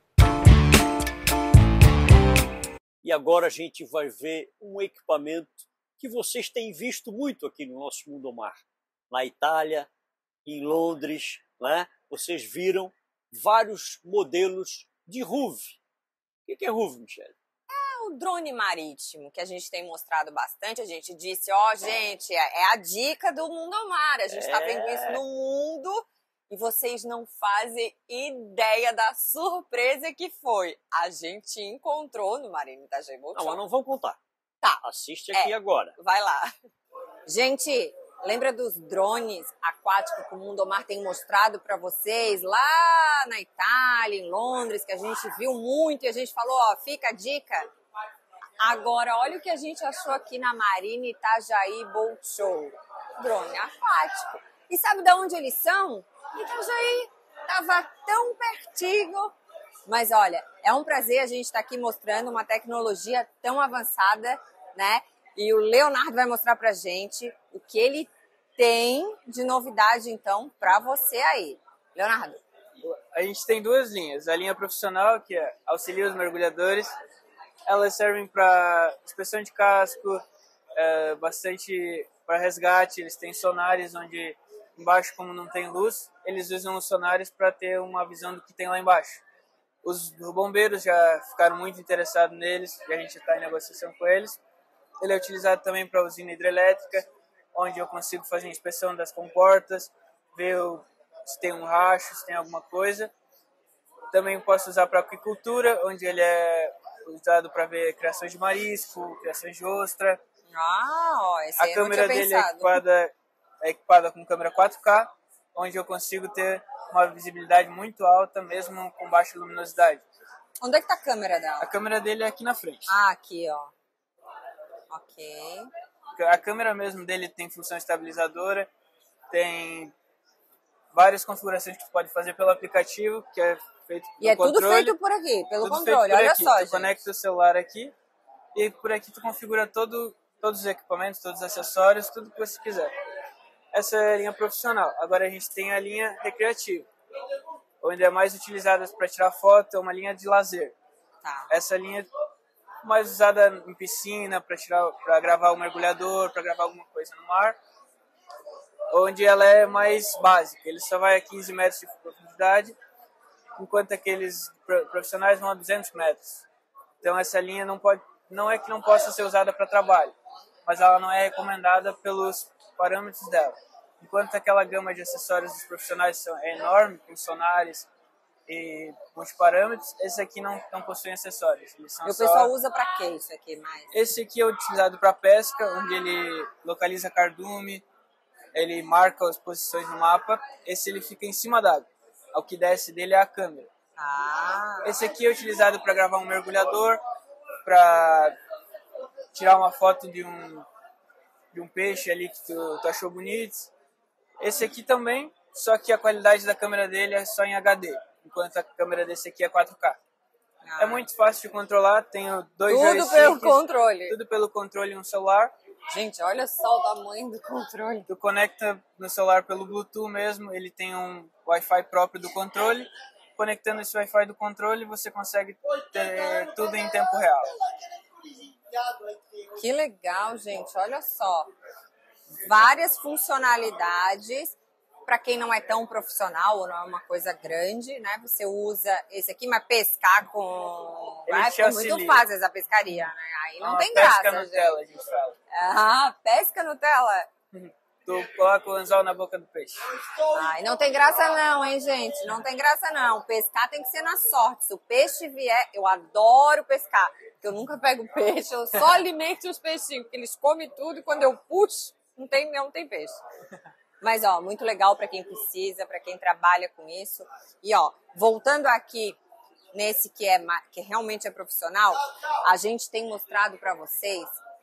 [SPEAKER 2] E agora a gente vai ver um equipamento que vocês têm visto muito aqui no nosso Mundomar. Na Itália, em Londres, né? Vocês viram vários modelos de R U V. O que é R U V, Michele?
[SPEAKER 1] É o drone marítimo, que a gente tem mostrado bastante. A gente disse, ó, oh, gente, é a dica do Mundomar. A gente está é... vendo isso no mundo e vocês não fazem ideia da surpresa que foi. A gente encontrou no Marine Itajaí Boat Show.
[SPEAKER 2] Não, mas não vamos contar.
[SPEAKER 1] Tá.
[SPEAKER 2] Assiste aqui é, agora.
[SPEAKER 1] Vai lá. Gente, lembra dos drones aquáticos que o Mundomar tem mostrado para vocês lá na Itália, em Londres, que a gente viu muito e a gente falou, ó, fica a dica. Agora, olha o que a gente achou aqui na Marine Itajaí Boat Show. Drone aquático. E sabe de onde eles são? Itajaí. Tava tão pertinho. Mas olha, é um prazer a gente estar aqui mostrando uma tecnologia tão avançada, né? E o Leonardo vai mostrar pra gente o que ele tem de novidade, então, pra você aí. Leonardo.
[SPEAKER 5] A gente tem duas linhas. A linha profissional, que é auxilia os mergulhadores. Elas servem para inspeção de casco, é, bastante para resgate. Eles têm sonares onde embaixo, como não tem luz, eles usam os sonares para ter uma visão do que tem lá embaixo. Os bombeiros já ficaram muito interessados neles e a gente está em negociação com eles. Ele é utilizado também para a usina hidrelétrica, onde eu consigo fazer a inspeção das comportas, ver se tem um racho, se tem alguma coisa. Também posso usar para aquicultura, onde ele é usado para ver criações de marisco, criações de ostra.
[SPEAKER 1] Ah, ó, esse aí
[SPEAKER 5] a câmera
[SPEAKER 1] eu não tinha
[SPEAKER 5] dele é
[SPEAKER 1] pensado.
[SPEAKER 5] equipada, é equipada com câmera quatro K, onde eu consigo ter uma visibilidade muito alta, mesmo com baixa luminosidade.
[SPEAKER 1] Onde é que tá a câmera dela?
[SPEAKER 5] A câmera dele é aqui na frente.
[SPEAKER 1] Ah, aqui, ó. Ok.
[SPEAKER 5] A câmera mesmo dele tem função estabilizadora, tem várias configurações que você pode fazer pelo aplicativo, que é feito pelo
[SPEAKER 1] E é
[SPEAKER 5] controle.
[SPEAKER 1] tudo feito por aqui, pelo
[SPEAKER 5] tudo
[SPEAKER 1] controle,
[SPEAKER 5] por
[SPEAKER 1] olha
[SPEAKER 5] aqui.
[SPEAKER 1] só,
[SPEAKER 5] tu
[SPEAKER 1] gente.
[SPEAKER 5] Conecta o celular aqui e por aqui tu configura todo, todos os equipamentos, todos os acessórios, tudo que você quiser. Essa é a linha profissional. Agora a gente tem a linha recreativa, onde é mais utilizada para tirar foto, é uma linha de lazer.
[SPEAKER 1] Tá.
[SPEAKER 5] Essa linha é mais usada em piscina, para tirar, para gravar o mergulhador, para gravar alguma coisa no mar, onde ela é mais básica. Ele só vai a quinze metros de profundidade, enquanto aqueles profissionais vão a duzentos metros. Então essa linha não pode, não é que não possa ser usada para trabalho, mas ela não é recomendada pelos parâmetros dela. Enquanto aquela gama de acessórios dos profissionais são, é enorme, com sonares e multiparâmetros, esse aqui não, não possui acessórios. Eles são
[SPEAKER 1] E o
[SPEAKER 5] só...
[SPEAKER 1] pessoal usa para quê isso aqui mais?
[SPEAKER 5] Esse aqui é utilizado para pesca, onde ele localiza cardume, ele marca as posições no mapa. Esse ele fica em cima d'água. O que desce dele é a câmera.
[SPEAKER 1] Ah.
[SPEAKER 5] Esse aqui é utilizado para gravar um mergulhador, para tirar uma foto de um, de um peixe ali que tu, tu achou bonito. Esse aqui também, só que a qualidade da câmera dele é só em H D, enquanto a câmera desse aqui é quatro K. Ah. É muito fácil de controlar, tenho dois
[SPEAKER 1] Tudo
[SPEAKER 5] joysticks,
[SPEAKER 1] pelo controle.
[SPEAKER 5] Tudo pelo controle em um celular.
[SPEAKER 1] Gente, olha só o tamanho do controle.
[SPEAKER 5] Tu conecta no celular pelo Bluetooth mesmo, ele tem um Wi-Fi próprio do controle. Conectando esse Wi-Fi do controle, você consegue ter tudo em tempo real.
[SPEAKER 1] Que legal, gente, olha só. Várias funcionalidades. Para quem não é tão profissional ou não é uma coisa grande, né? Você usa esse aqui, mas pescar com... Vai, fica muito fácil essa pescaria, né? Aí não
[SPEAKER 5] ah,
[SPEAKER 1] tem graça,
[SPEAKER 5] pesca
[SPEAKER 1] gente.
[SPEAKER 5] Nutella, a gente fala.
[SPEAKER 1] Ah, pesca Nutella.
[SPEAKER 5] Tu coloca o anzol na boca do peixe.
[SPEAKER 1] Ai, não tem graça não, hein, gente? Não tem graça não. Pescar tem que ser na sorte. Se o peixe vier... Eu adoro pescar, porque eu nunca pego peixe. Eu só alimento os peixinhos, porque eles comem tudo e quando eu puxo, não tem, não tem peixe. Mas, ó, muito legal para quem precisa, para quem trabalha com isso. E, ó, voltando aqui nesse que, é, que realmente é profissional, a gente tem mostrado para vocês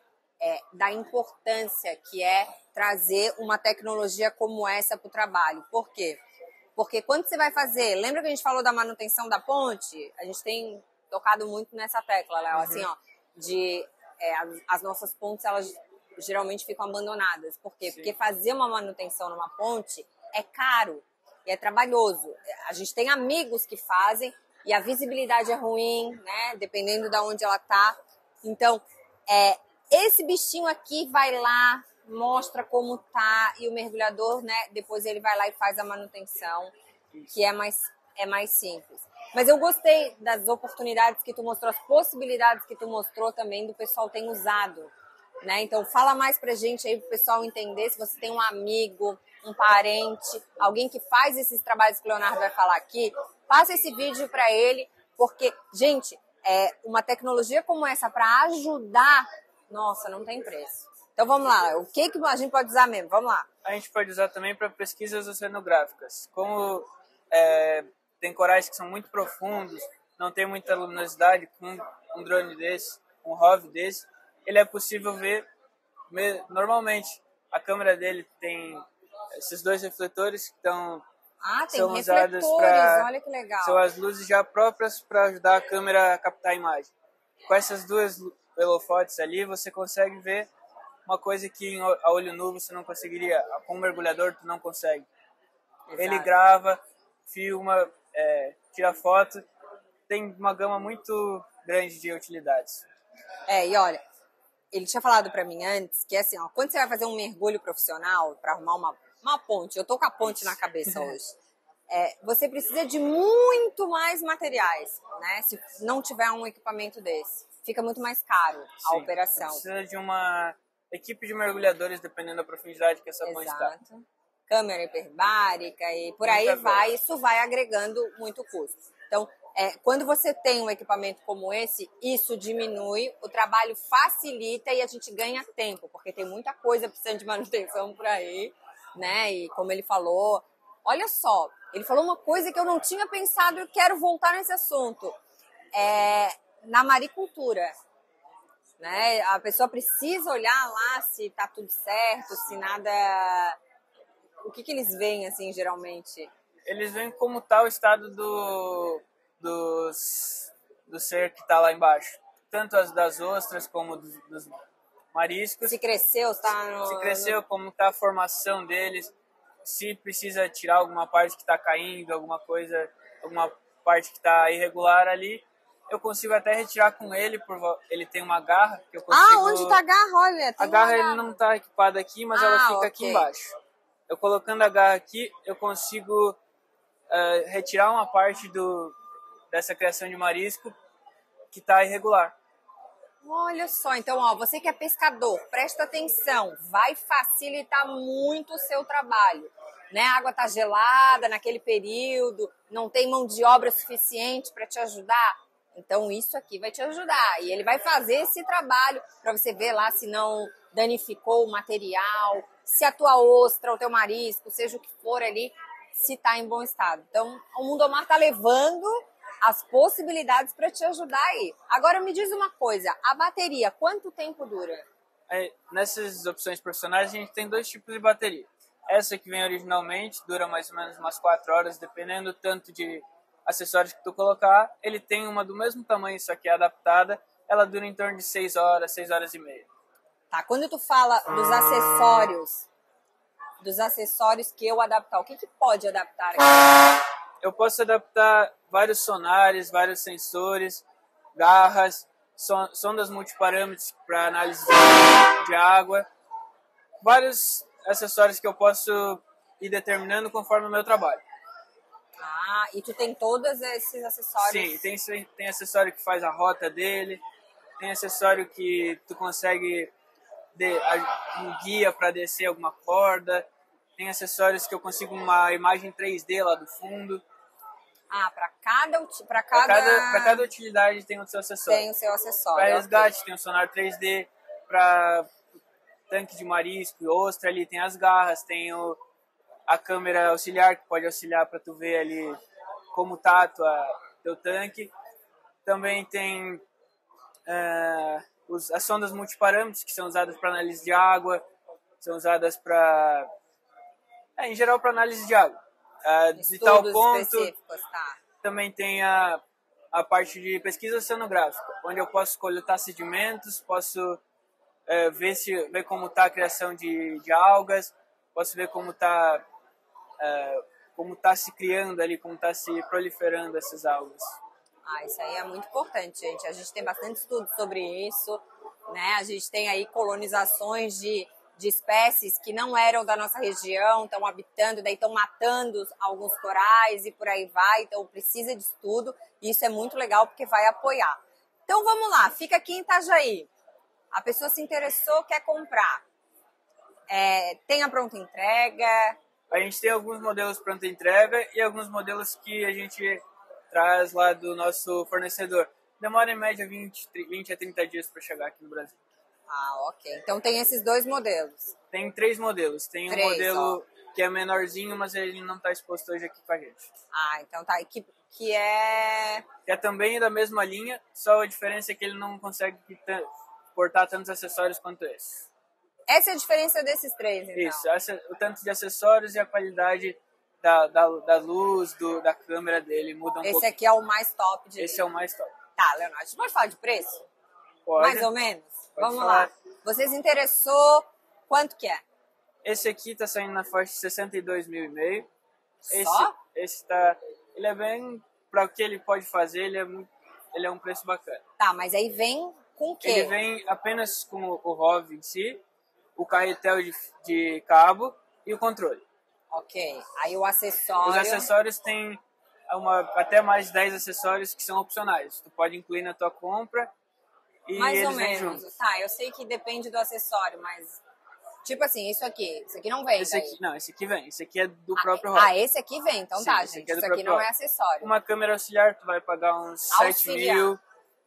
[SPEAKER 1] é, da importância que é trazer uma tecnologia como essa para o trabalho. Por quê? Porque quando você vai fazer... Lembra que a gente falou da manutenção da ponte? A gente tem tocado muito nessa tecla, Léo. Uhum. Assim, ó, de... É, as, as nossas pontes, elas geralmente ficam abandonadas. Por quê? Sim. Porque fazer uma manutenção numa ponte é caro e é trabalhoso. A gente tem amigos que fazem e a visibilidade é ruim, né? Dependendo de onde ela tá. Então, é, esse bichinho aqui vai lá, mostra como tá e o mergulhador, né? Depois ele vai lá e faz a manutenção, que é mais, é mais simples. Mas eu gostei das oportunidades que tu mostrou, as possibilidades que tu mostrou também do pessoal tem usado, né? Então fala mais pra gente aí, pro pessoal entender, se você tem um amigo, um parente, alguém que faz esses trabalhos que o Leonardo vai falar aqui, passa esse vídeo pra ele, porque, gente, é, uma tecnologia como essa para ajudar, nossa, não tem preço. Então vamos lá, o que, que a gente pode usar mesmo? Vamos lá.
[SPEAKER 5] A gente pode usar também para pesquisas oceanográficas. Como é, tem corais que são muito profundos, não tem muita luminosidade, com um drone desse, um R O V desse, ele é possível ver normalmente. A câmera dele tem esses dois refletores que estão
[SPEAKER 1] ah, tem
[SPEAKER 5] são
[SPEAKER 1] refletores,
[SPEAKER 5] usados pra,
[SPEAKER 1] olha que legal.
[SPEAKER 5] São as luzes já próprias para ajudar a câmera a captar a imagem. Com essas duas holofotes ali, você consegue ver uma coisa que a olho nu você não conseguiria, com um mergulhador tu não consegue. Exato. Ele grava, filma, é, tira foto, tem uma gama muito grande de utilidades.
[SPEAKER 1] É, e olha, ele tinha falado pra mim antes que assim, ó, quando você vai fazer um mergulho profissional para arrumar uma, uma ponte, eu tô com a ponte na cabeça hoje, é, você precisa de muito mais materiais, né? Se não tiver um equipamento desse, fica muito mais caro a Sim, operação.
[SPEAKER 5] Precisa de uma equipe de mergulhadores, dependendo da profundidade que essa ponte está.
[SPEAKER 1] Câmera hiperbárica e por aí vai, isso vai agregando muito custo. Então, é, quando você tem um equipamento como esse, isso diminui, o trabalho facilita e a gente ganha tempo, porque tem muita coisa precisando de manutenção por aí, né? E como ele falou, olha só, ele falou uma coisa que eu não tinha pensado e eu quero voltar nesse assunto. É, na maricultura, né? A pessoa precisa olhar lá se tá tudo certo, se nada... O que que eles veem, assim, geralmente?
[SPEAKER 5] Eles veem como tá o estado do, dos, do ser que tá lá embaixo. Tanto as das ostras como dos, dos mariscos.
[SPEAKER 1] Se cresceu, tá no...
[SPEAKER 5] Se cresceu, como tá a formação deles. Se precisa tirar alguma parte que tá caindo, alguma coisa, alguma parte que tá irregular ali. Eu consigo até retirar com ele, por ele tem uma garra que eu consigo...
[SPEAKER 1] Ah, onde tá a garra? Olha, tem
[SPEAKER 5] a garra,
[SPEAKER 1] garra.
[SPEAKER 5] Ele não tá equipada aqui, mas ah, ela fica okay. aqui embaixo. Eu colocando a garra aqui, eu consigo uh, retirar uma parte do, dessa criação de marisco que tá irregular.
[SPEAKER 1] Olha só, então, ó, você que é pescador, presta atenção, vai facilitar muito o seu trabalho. Né? A água tá gelada naquele período, não tem mão de obra suficiente para te ajudar. Então, isso aqui vai te ajudar. E ele vai fazer esse trabalho para você ver lá se não danificou o material, se a tua ostra, o teu marisco, seja o que for ali, se está em bom estado. Então, o Mundomar está levando as possibilidades para te ajudar aí. Agora, me diz uma coisa, a bateria, quanto tempo dura?
[SPEAKER 5] É, nessas opções profissionais, a gente tem dois tipos de bateria. Essa que vem originalmente dura mais ou menos umas quatro horas, dependendo do tanto de acessórios que tu colocar. Ele tem uma do mesmo tamanho, só que é adaptada. Ela dura em torno de seis horas, seis horas e meia.
[SPEAKER 1] Tá, quando tu fala dos acessórios, dos acessórios que eu adaptar, o que que pode adaptar aqui?
[SPEAKER 5] Eu posso adaptar vários sonares, vários sensores, garras, son sondas multiparâmetros para análise de água, vários acessórios que eu posso ir determinando conforme o meu trabalho.
[SPEAKER 1] Ah, e tu tem todos esses acessórios?
[SPEAKER 5] Sim, tem, tem acessório que faz a rota dele, tem acessório que tu consegue de, um guia para descer alguma corda, tem acessórios que eu consigo uma imagem três D lá do fundo.
[SPEAKER 1] Ah, para cada, para cada...
[SPEAKER 5] cada... Para cada utilidade tem o seu acessório.
[SPEAKER 1] Tem o seu acessório.
[SPEAKER 5] Para resgate
[SPEAKER 1] okay.
[SPEAKER 5] tem o sonar três D, para tanque de marisco e ostra ali tem as garras, tem o, a câmera auxiliar, que pode auxiliar para tu ver ali como tá a tua, teu tanque. Também tem uh, os, as sondas multiparâmetros, que são usadas para análise de água, são usadas para, é, em geral, para análise de água. Uh, de tal ponto,
[SPEAKER 1] tá.
[SPEAKER 5] Também tem a, a parte de pesquisa oceanográfica, onde eu posso coletar sedimentos, posso uh, ver, se, ver como está a criação de, de algas, posso ver como está uh, como tá se criando ali, como está se proliferando essas algas.
[SPEAKER 1] Ah, isso aí é muito importante, gente. A gente tem bastante estudo sobre isso, né? A gente tem aí colonizações de, de espécies que não eram da nossa região, estão habitando, daí estão matando alguns corais e por aí vai. Então precisa de estudo e isso é muito legal porque vai apoiar. Então vamos lá, fica aqui em Itajaí. A pessoa se interessou, quer comprar. É, tem a pronta entrega?
[SPEAKER 5] A gente tem alguns modelos pronta entrega e alguns modelos que a gente traz lá do nosso fornecedor. Demora em média vinte, vinte a trinta dias para chegar aqui no Brasil.
[SPEAKER 1] Ah, ok. Então tem esses dois modelos.
[SPEAKER 5] Tem três modelos. Tem
[SPEAKER 1] três,
[SPEAKER 5] um modelo
[SPEAKER 1] ó.
[SPEAKER 5] que é menorzinho, mas ele não está exposto hoje aqui com a gente.
[SPEAKER 1] Ah, então tá. Que, que é...
[SPEAKER 5] Que é também da mesma linha, só a diferença é que ele não consegue portar tantos acessórios quanto esse.
[SPEAKER 1] Essa é a diferença desses três, então?
[SPEAKER 5] Isso. Essa, o tanto de acessórios e a qualidade Da, da, da luz, do, da câmera dele, muda um
[SPEAKER 1] Esse
[SPEAKER 5] pouco.
[SPEAKER 1] aqui é o mais top de
[SPEAKER 5] Esse é o mais top.
[SPEAKER 1] Tá, Leonardo, a gente pode falar de preço?
[SPEAKER 5] Pode.
[SPEAKER 1] Mais ou menos?
[SPEAKER 5] Pode
[SPEAKER 1] Vamos
[SPEAKER 5] falar.
[SPEAKER 1] lá. Você se interessou, quanto que é?
[SPEAKER 5] Esse aqui tá saindo na faixa de sessenta e dois mil e meio. Esse,
[SPEAKER 1] Só?
[SPEAKER 5] esse tá... Ele é bem... Para o que ele pode fazer, ele é, muito, ele é um preço bacana.
[SPEAKER 1] Tá, mas aí vem com o quê?
[SPEAKER 5] Ele vem apenas com o R O V em si, o carretel de, de cabo e o controle.
[SPEAKER 1] Ok. Aí o acessório...
[SPEAKER 5] Os acessórios têm uma, até mais de dez acessórios que são opcionais. Tu pode incluir na tua compra e
[SPEAKER 1] mais
[SPEAKER 5] eles
[SPEAKER 1] ou
[SPEAKER 5] vêm
[SPEAKER 1] menos.
[SPEAKER 5] juntos.
[SPEAKER 1] Tá, eu sei que depende do acessório, mas... Tipo assim, isso aqui. Isso aqui não vem
[SPEAKER 5] Esse
[SPEAKER 1] daí.
[SPEAKER 5] aqui, não, esse aqui vem. Esse aqui é do
[SPEAKER 1] ah,
[SPEAKER 5] próprio R O V.
[SPEAKER 1] Ah, esse aqui vem. Então
[SPEAKER 5] Sim,
[SPEAKER 1] tá,
[SPEAKER 5] esse
[SPEAKER 1] gente.
[SPEAKER 5] aqui é do
[SPEAKER 1] Isso aqui
[SPEAKER 5] próprio
[SPEAKER 1] não
[SPEAKER 5] R O V.
[SPEAKER 1] é acessório.
[SPEAKER 5] Uma câmera auxiliar, tu vai pagar uns sete mil.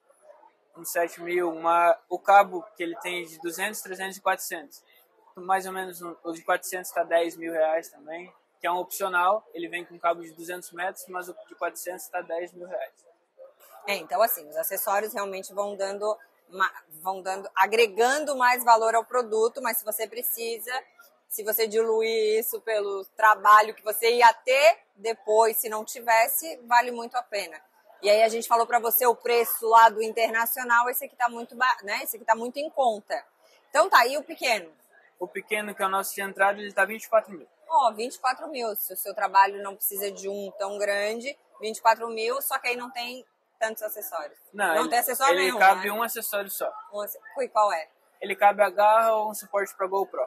[SPEAKER 5] Uns sete mil. Uma, o cabo que ele tem de duzentos, trezentos e quatrocentos. Mais ou menos o de quatrocentos está dez mil reais também. Que é um opcional, ele vem com um cabo de duzentos metros, mas o de quatrocentos está dez mil reais.
[SPEAKER 1] É, então assim, os acessórios realmente vão dando, vão dando, agregando mais valor ao produto, mas se você precisa, se você diluir isso pelo trabalho que você ia ter depois, se não tivesse, vale muito a pena. E aí a gente falou para você o preço lá do internacional, esse aqui tá muito, né? Esse aqui tá muito em conta. Então tá, e o pequeno?
[SPEAKER 5] O pequeno, que é o nosso de entrada, ele tá vinte e quatro mil.
[SPEAKER 1] Ó, oh, vinte e quatro mil. Se o seu trabalho não precisa de um tão grande, vinte e quatro mil, só que aí não tem tantos acessórios.
[SPEAKER 5] Não,
[SPEAKER 1] não
[SPEAKER 5] ele,
[SPEAKER 1] tem acessório
[SPEAKER 5] ele
[SPEAKER 1] nenhum,
[SPEAKER 5] cabe
[SPEAKER 1] né?
[SPEAKER 5] um acessório só.
[SPEAKER 1] Um, ui, qual é?
[SPEAKER 5] Ele cabe a garra ou um suporte para GoPro.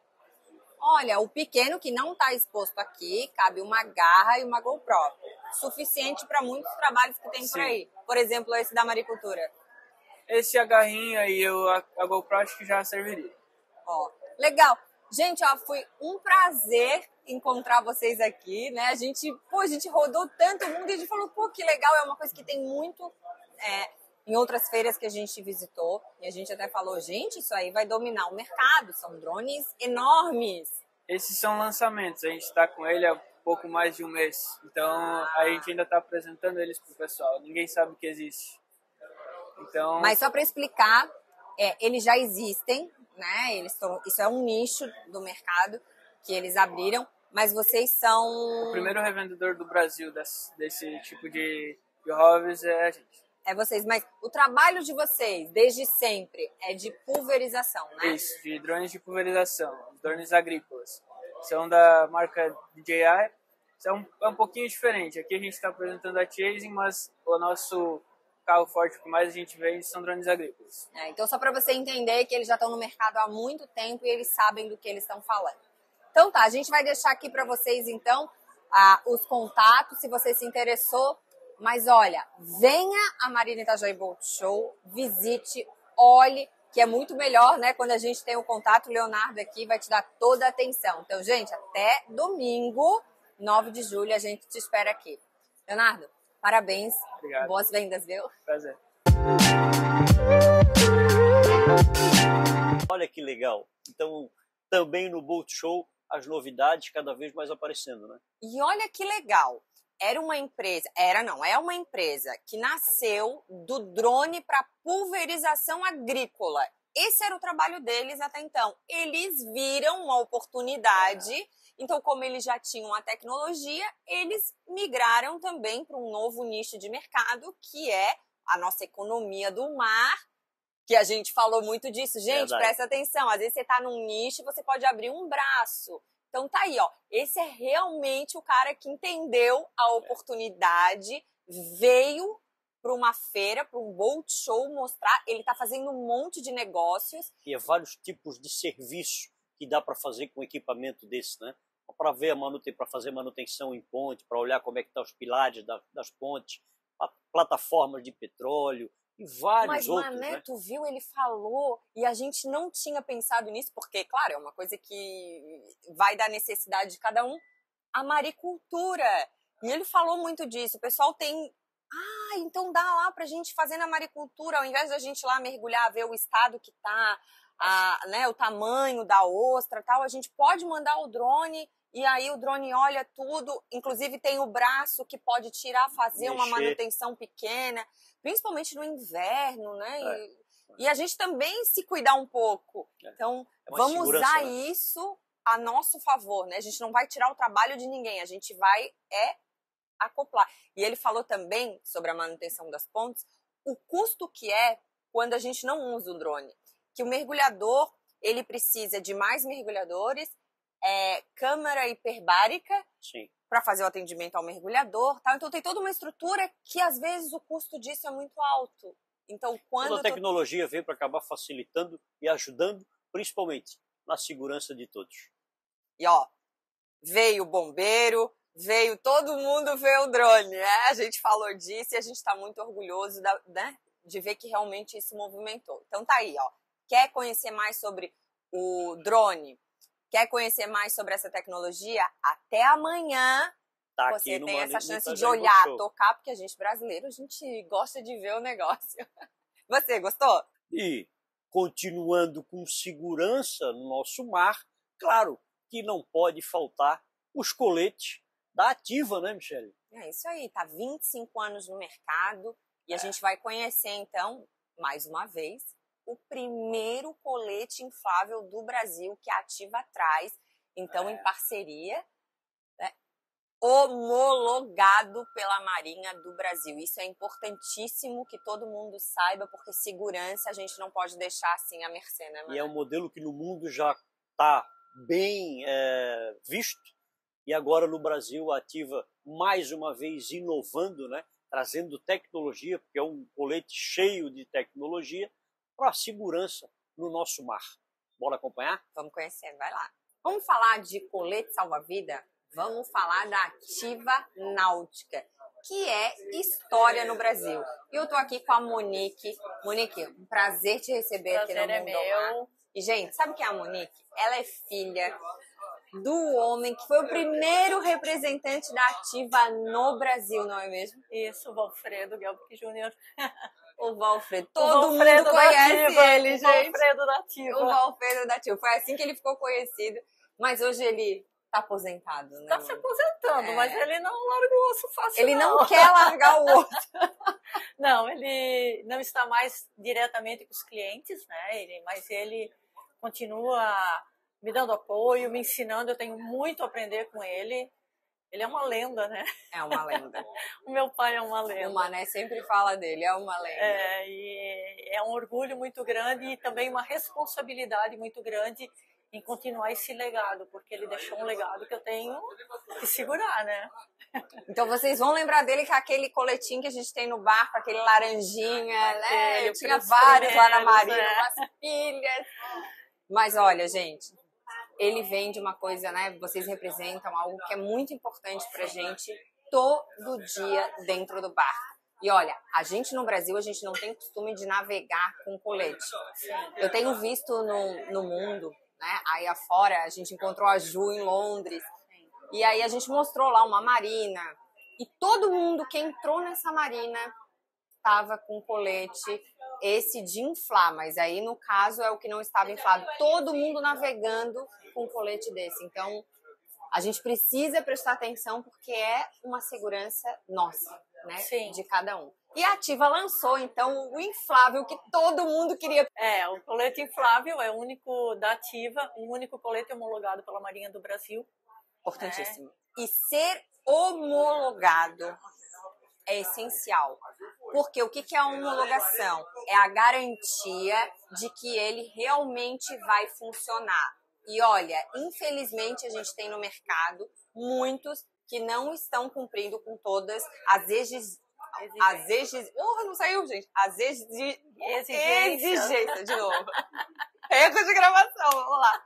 [SPEAKER 1] Olha, o pequeno que não está exposto aqui, cabe uma garra e uma GoPro. Suficiente para muitos trabalhos que tem
[SPEAKER 5] Sim.
[SPEAKER 1] por aí. Por exemplo, esse da maricultura.
[SPEAKER 5] Esse a garrinha e o, a, a GoPro acho que já serviria.
[SPEAKER 1] Ó, legal. Gente, ó, foi um prazer encontrar vocês aqui, né? A gente, pô, a gente rodou tanto o mundo e a gente falou, pô, que legal, é uma coisa que tem muito é, em outras feiras que a gente visitou. E a gente até falou, gente, isso aí vai dominar o mercado, são drones enormes.
[SPEAKER 5] Esses são lançamentos, a gente está com ele há pouco mais de um mês. Então, ah. a gente ainda está apresentando eles pro pessoal, ninguém sabe que existe. Então...
[SPEAKER 1] Mas só para explicar, é, eles já existem, né? Eles tão, isso é um nicho do mercado que eles abriram, mas vocês são...
[SPEAKER 5] O primeiro revendedor do Brasil desse, desse tipo de, de hobbies é a gente.
[SPEAKER 1] É vocês, mas o trabalho de vocês, desde sempre, é de pulverização, né?
[SPEAKER 5] Isso, de drones de pulverização, drones agrícolas. São da marca D J I, são, é um pouquinho diferente. Aqui a gente está apresentando a Chasing, mas o nosso... carro forte que mais a gente vende são drones agrícolas.
[SPEAKER 1] É, então, só para você entender que eles já estão no mercado há muito tempo e eles sabem do que eles estão falando. Então tá, a gente vai deixar aqui para vocês, então, ah, os contatos, se você se interessou. Mas olha, venha a Marina Itajaí Boat Show, visite, olhe, que é muito melhor, né? Quando a gente tem o contato, o Leonardo aqui vai te dar toda a atenção. Então, gente, até domingo, nove de julho, a gente te espera aqui. Leonardo, parabéns.
[SPEAKER 5] Obrigado.
[SPEAKER 1] Boas vendas, viu?
[SPEAKER 5] Prazer.
[SPEAKER 2] Olha que legal. Então, também no Boat Show as novidades cada vez mais aparecendo, né?
[SPEAKER 1] E olha que legal, era uma empresa, era não, é uma empresa que nasceu do drone para pulverização agrícola. Esse era o trabalho deles até então. Eles viram uma oportunidade, então como eles já tinham a tecnologia, eles migraram também para um novo nicho de mercado, que é a nossa economia do mar, que a gente falou muito disso. Gente,
[SPEAKER 2] Verdade.
[SPEAKER 1] presta atenção, às vezes você está num nicho e você pode abrir um braço. Então tá aí, ó. Esse é realmente o cara que entendeu a oportunidade, veio para uma feira, para um Boat Show mostrar. Ele tá fazendo um monte de negócios.
[SPEAKER 2] E há vários tipos de serviço que dá para fazer com equipamento desse, né? Para ver a manutenção, para fazer manutenção em ponte, para olhar como é que estão os pilares das, das pontes, plataformas de petróleo e vários
[SPEAKER 1] Mas,
[SPEAKER 2] outros,
[SPEAKER 1] Mané,
[SPEAKER 2] né?
[SPEAKER 1] tu viu, ele falou, e a gente não tinha pensado nisso, porque, claro, é uma coisa que vai da necessidade de cada um, a maricultura. E ele falou muito disso. O pessoal tem... Ah, então dá lá pra gente fazer na maricultura, ao invés da gente ir lá mergulhar, ver o estado que tá, a, né, o tamanho da ostra e tal, a gente pode mandar o drone... E aí o drone olha tudo, inclusive tem o braço que pode tirar, fazer
[SPEAKER 2] Mexer.
[SPEAKER 1] uma manutenção pequena, principalmente no inverno, né?
[SPEAKER 2] É.
[SPEAKER 1] E, e a gente também se cuidar um pouco.
[SPEAKER 2] É.
[SPEAKER 1] Então,
[SPEAKER 2] É uma
[SPEAKER 1] vamos
[SPEAKER 2] segurança,
[SPEAKER 1] usar
[SPEAKER 2] né?
[SPEAKER 1] isso a nosso favor, né? A gente não vai tirar o trabalho de ninguém, a gente vai é acoplar. E ele falou também sobre a manutenção das pontes, o custo que é quando a gente não usa o drone. Que o mergulhador, ele precisa de mais mergulhadores, É, câmara hiperbárica para fazer o atendimento ao mergulhador, tá? Então tem toda uma estrutura que às vezes o custo disso é muito alto. Então quando
[SPEAKER 2] Toda a tecnologia veio para acabar facilitando e ajudando, principalmente na segurança de todos.
[SPEAKER 1] E ó, veio o bombeiro, veio todo mundo ver o drone, né? A gente falou disso e a gente está muito orgulhoso da, né, de ver que realmente isso movimentou. Então tá aí, ó. Quer conhecer mais sobre o drone? Quer conhecer mais sobre essa tecnologia? Até amanhã
[SPEAKER 2] Tá
[SPEAKER 1] você
[SPEAKER 2] aqui
[SPEAKER 1] tem
[SPEAKER 2] no
[SPEAKER 1] essa chance de
[SPEAKER 2] Itajaí
[SPEAKER 1] olhar,
[SPEAKER 2] Boat Show.
[SPEAKER 1] tocar, porque a gente brasileiro, a gente gosta de ver o negócio. Você gostou?
[SPEAKER 2] E continuando com segurança no nosso mar, claro que não pode faltar os coletes da Ativa, né, Michele?
[SPEAKER 1] É isso aí, tá vinte e cinco anos no mercado e a é. gente vai conhecer então, mais uma vez, o primeiro colete inflável do Brasil que a Ativa traz, então é. em parceria, né, homologado pela Marinha do Brasil. Isso é importantíssimo que todo mundo saiba, porque segurança a gente não pode deixar assim à mercê, né, Mané?
[SPEAKER 2] E é um modelo que no mundo já está bem é, visto, e agora no Brasil a Ativa mais uma vez inovando, né, trazendo tecnologia, porque é um colete cheio de tecnologia, para a segurança no nosso mar. Bora acompanhar?
[SPEAKER 1] Vamos conhecer, vai lá. Vamos falar de colete salva-vida? Vamos falar da Ativa Náutica, que é história no Brasil. E eu tô aqui com a Monique. Monique, um prazer te receber
[SPEAKER 6] prazer
[SPEAKER 1] aqui no
[SPEAKER 6] é
[SPEAKER 1] Mundo
[SPEAKER 6] meu.
[SPEAKER 1] Mar. E, gente, sabe quem é a Monique? Ela é filha do homem que foi o primeiro representante da Ativa no Brasil, não é mesmo?
[SPEAKER 6] Isso, Valfredo Gelbic Júnior
[SPEAKER 1] O Valfredo. Todo
[SPEAKER 6] o Valfredo
[SPEAKER 1] mundo conhece
[SPEAKER 6] Ativa,
[SPEAKER 1] ele,
[SPEAKER 6] o
[SPEAKER 1] gente.
[SPEAKER 6] Valfredo da Ativa.
[SPEAKER 1] O Valfredo da Ativa. Foi assim que ele ficou conhecido. Mas hoje ele tá aposentado, né?
[SPEAKER 6] Tá se aposentando, é. mas ele não larga o osso fácil,
[SPEAKER 1] Ele não,
[SPEAKER 6] não
[SPEAKER 1] quer largar o osso.
[SPEAKER 6] Não, ele não está mais diretamente com os clientes, né? Ele, mas ele continua me dando apoio, me ensinando. Eu tenho muito a aprender com ele. Ele é uma lenda, né?
[SPEAKER 1] É uma lenda.
[SPEAKER 6] O meu pai é uma lenda.
[SPEAKER 1] O Mané sempre fala dele, é uma lenda.
[SPEAKER 6] É, e é um orgulho muito grande e também uma responsabilidade muito grande em continuar esse legado, porque ele deixou um legado que eu tenho que segurar, né?
[SPEAKER 1] Então vocês vão lembrar dele com aquele coletinho que a gente tem no barco, aquele laranjinha, né? Eu tinha vários lá na Marina,
[SPEAKER 6] é.
[SPEAKER 1] umas pilhas. Mas olha, gente, ele vem de uma coisa, né? Vocês representam algo que é muito importante pra gente todo dia dentro do barco. E olha, a gente no Brasil, a gente não tem costume de navegar com colete. Eu tenho visto no, no mundo, né? Aí afora, a gente encontrou a Ju em Londres. E aí a gente mostrou lá uma marina. E todo mundo que entrou nessa marina estava com colete esse de inflar, mas aí no caso é o que não estava inflado. Todo mundo navegando com um colete desse. Então, a gente precisa prestar atenção porque é uma segurança nossa, né?
[SPEAKER 6] Sim.
[SPEAKER 1] De cada um. E a Ativa lançou, então, o inflável que todo mundo queria.
[SPEAKER 6] É, o colete inflável é o único da Ativa, o único colete homologado pela Marinha do Brasil.
[SPEAKER 1] Importantíssimo. É. E ser homologado é essencial. Porque o que é a homologação? É a garantia de que ele realmente vai funcionar. E olha, infelizmente a gente tem no mercado muitos que não estão cumprindo com todas as exigências. As exigências. Oh, não saiu, gente. As exi... exigências. Exigências, de novo. Erro de gravação, vamos lá.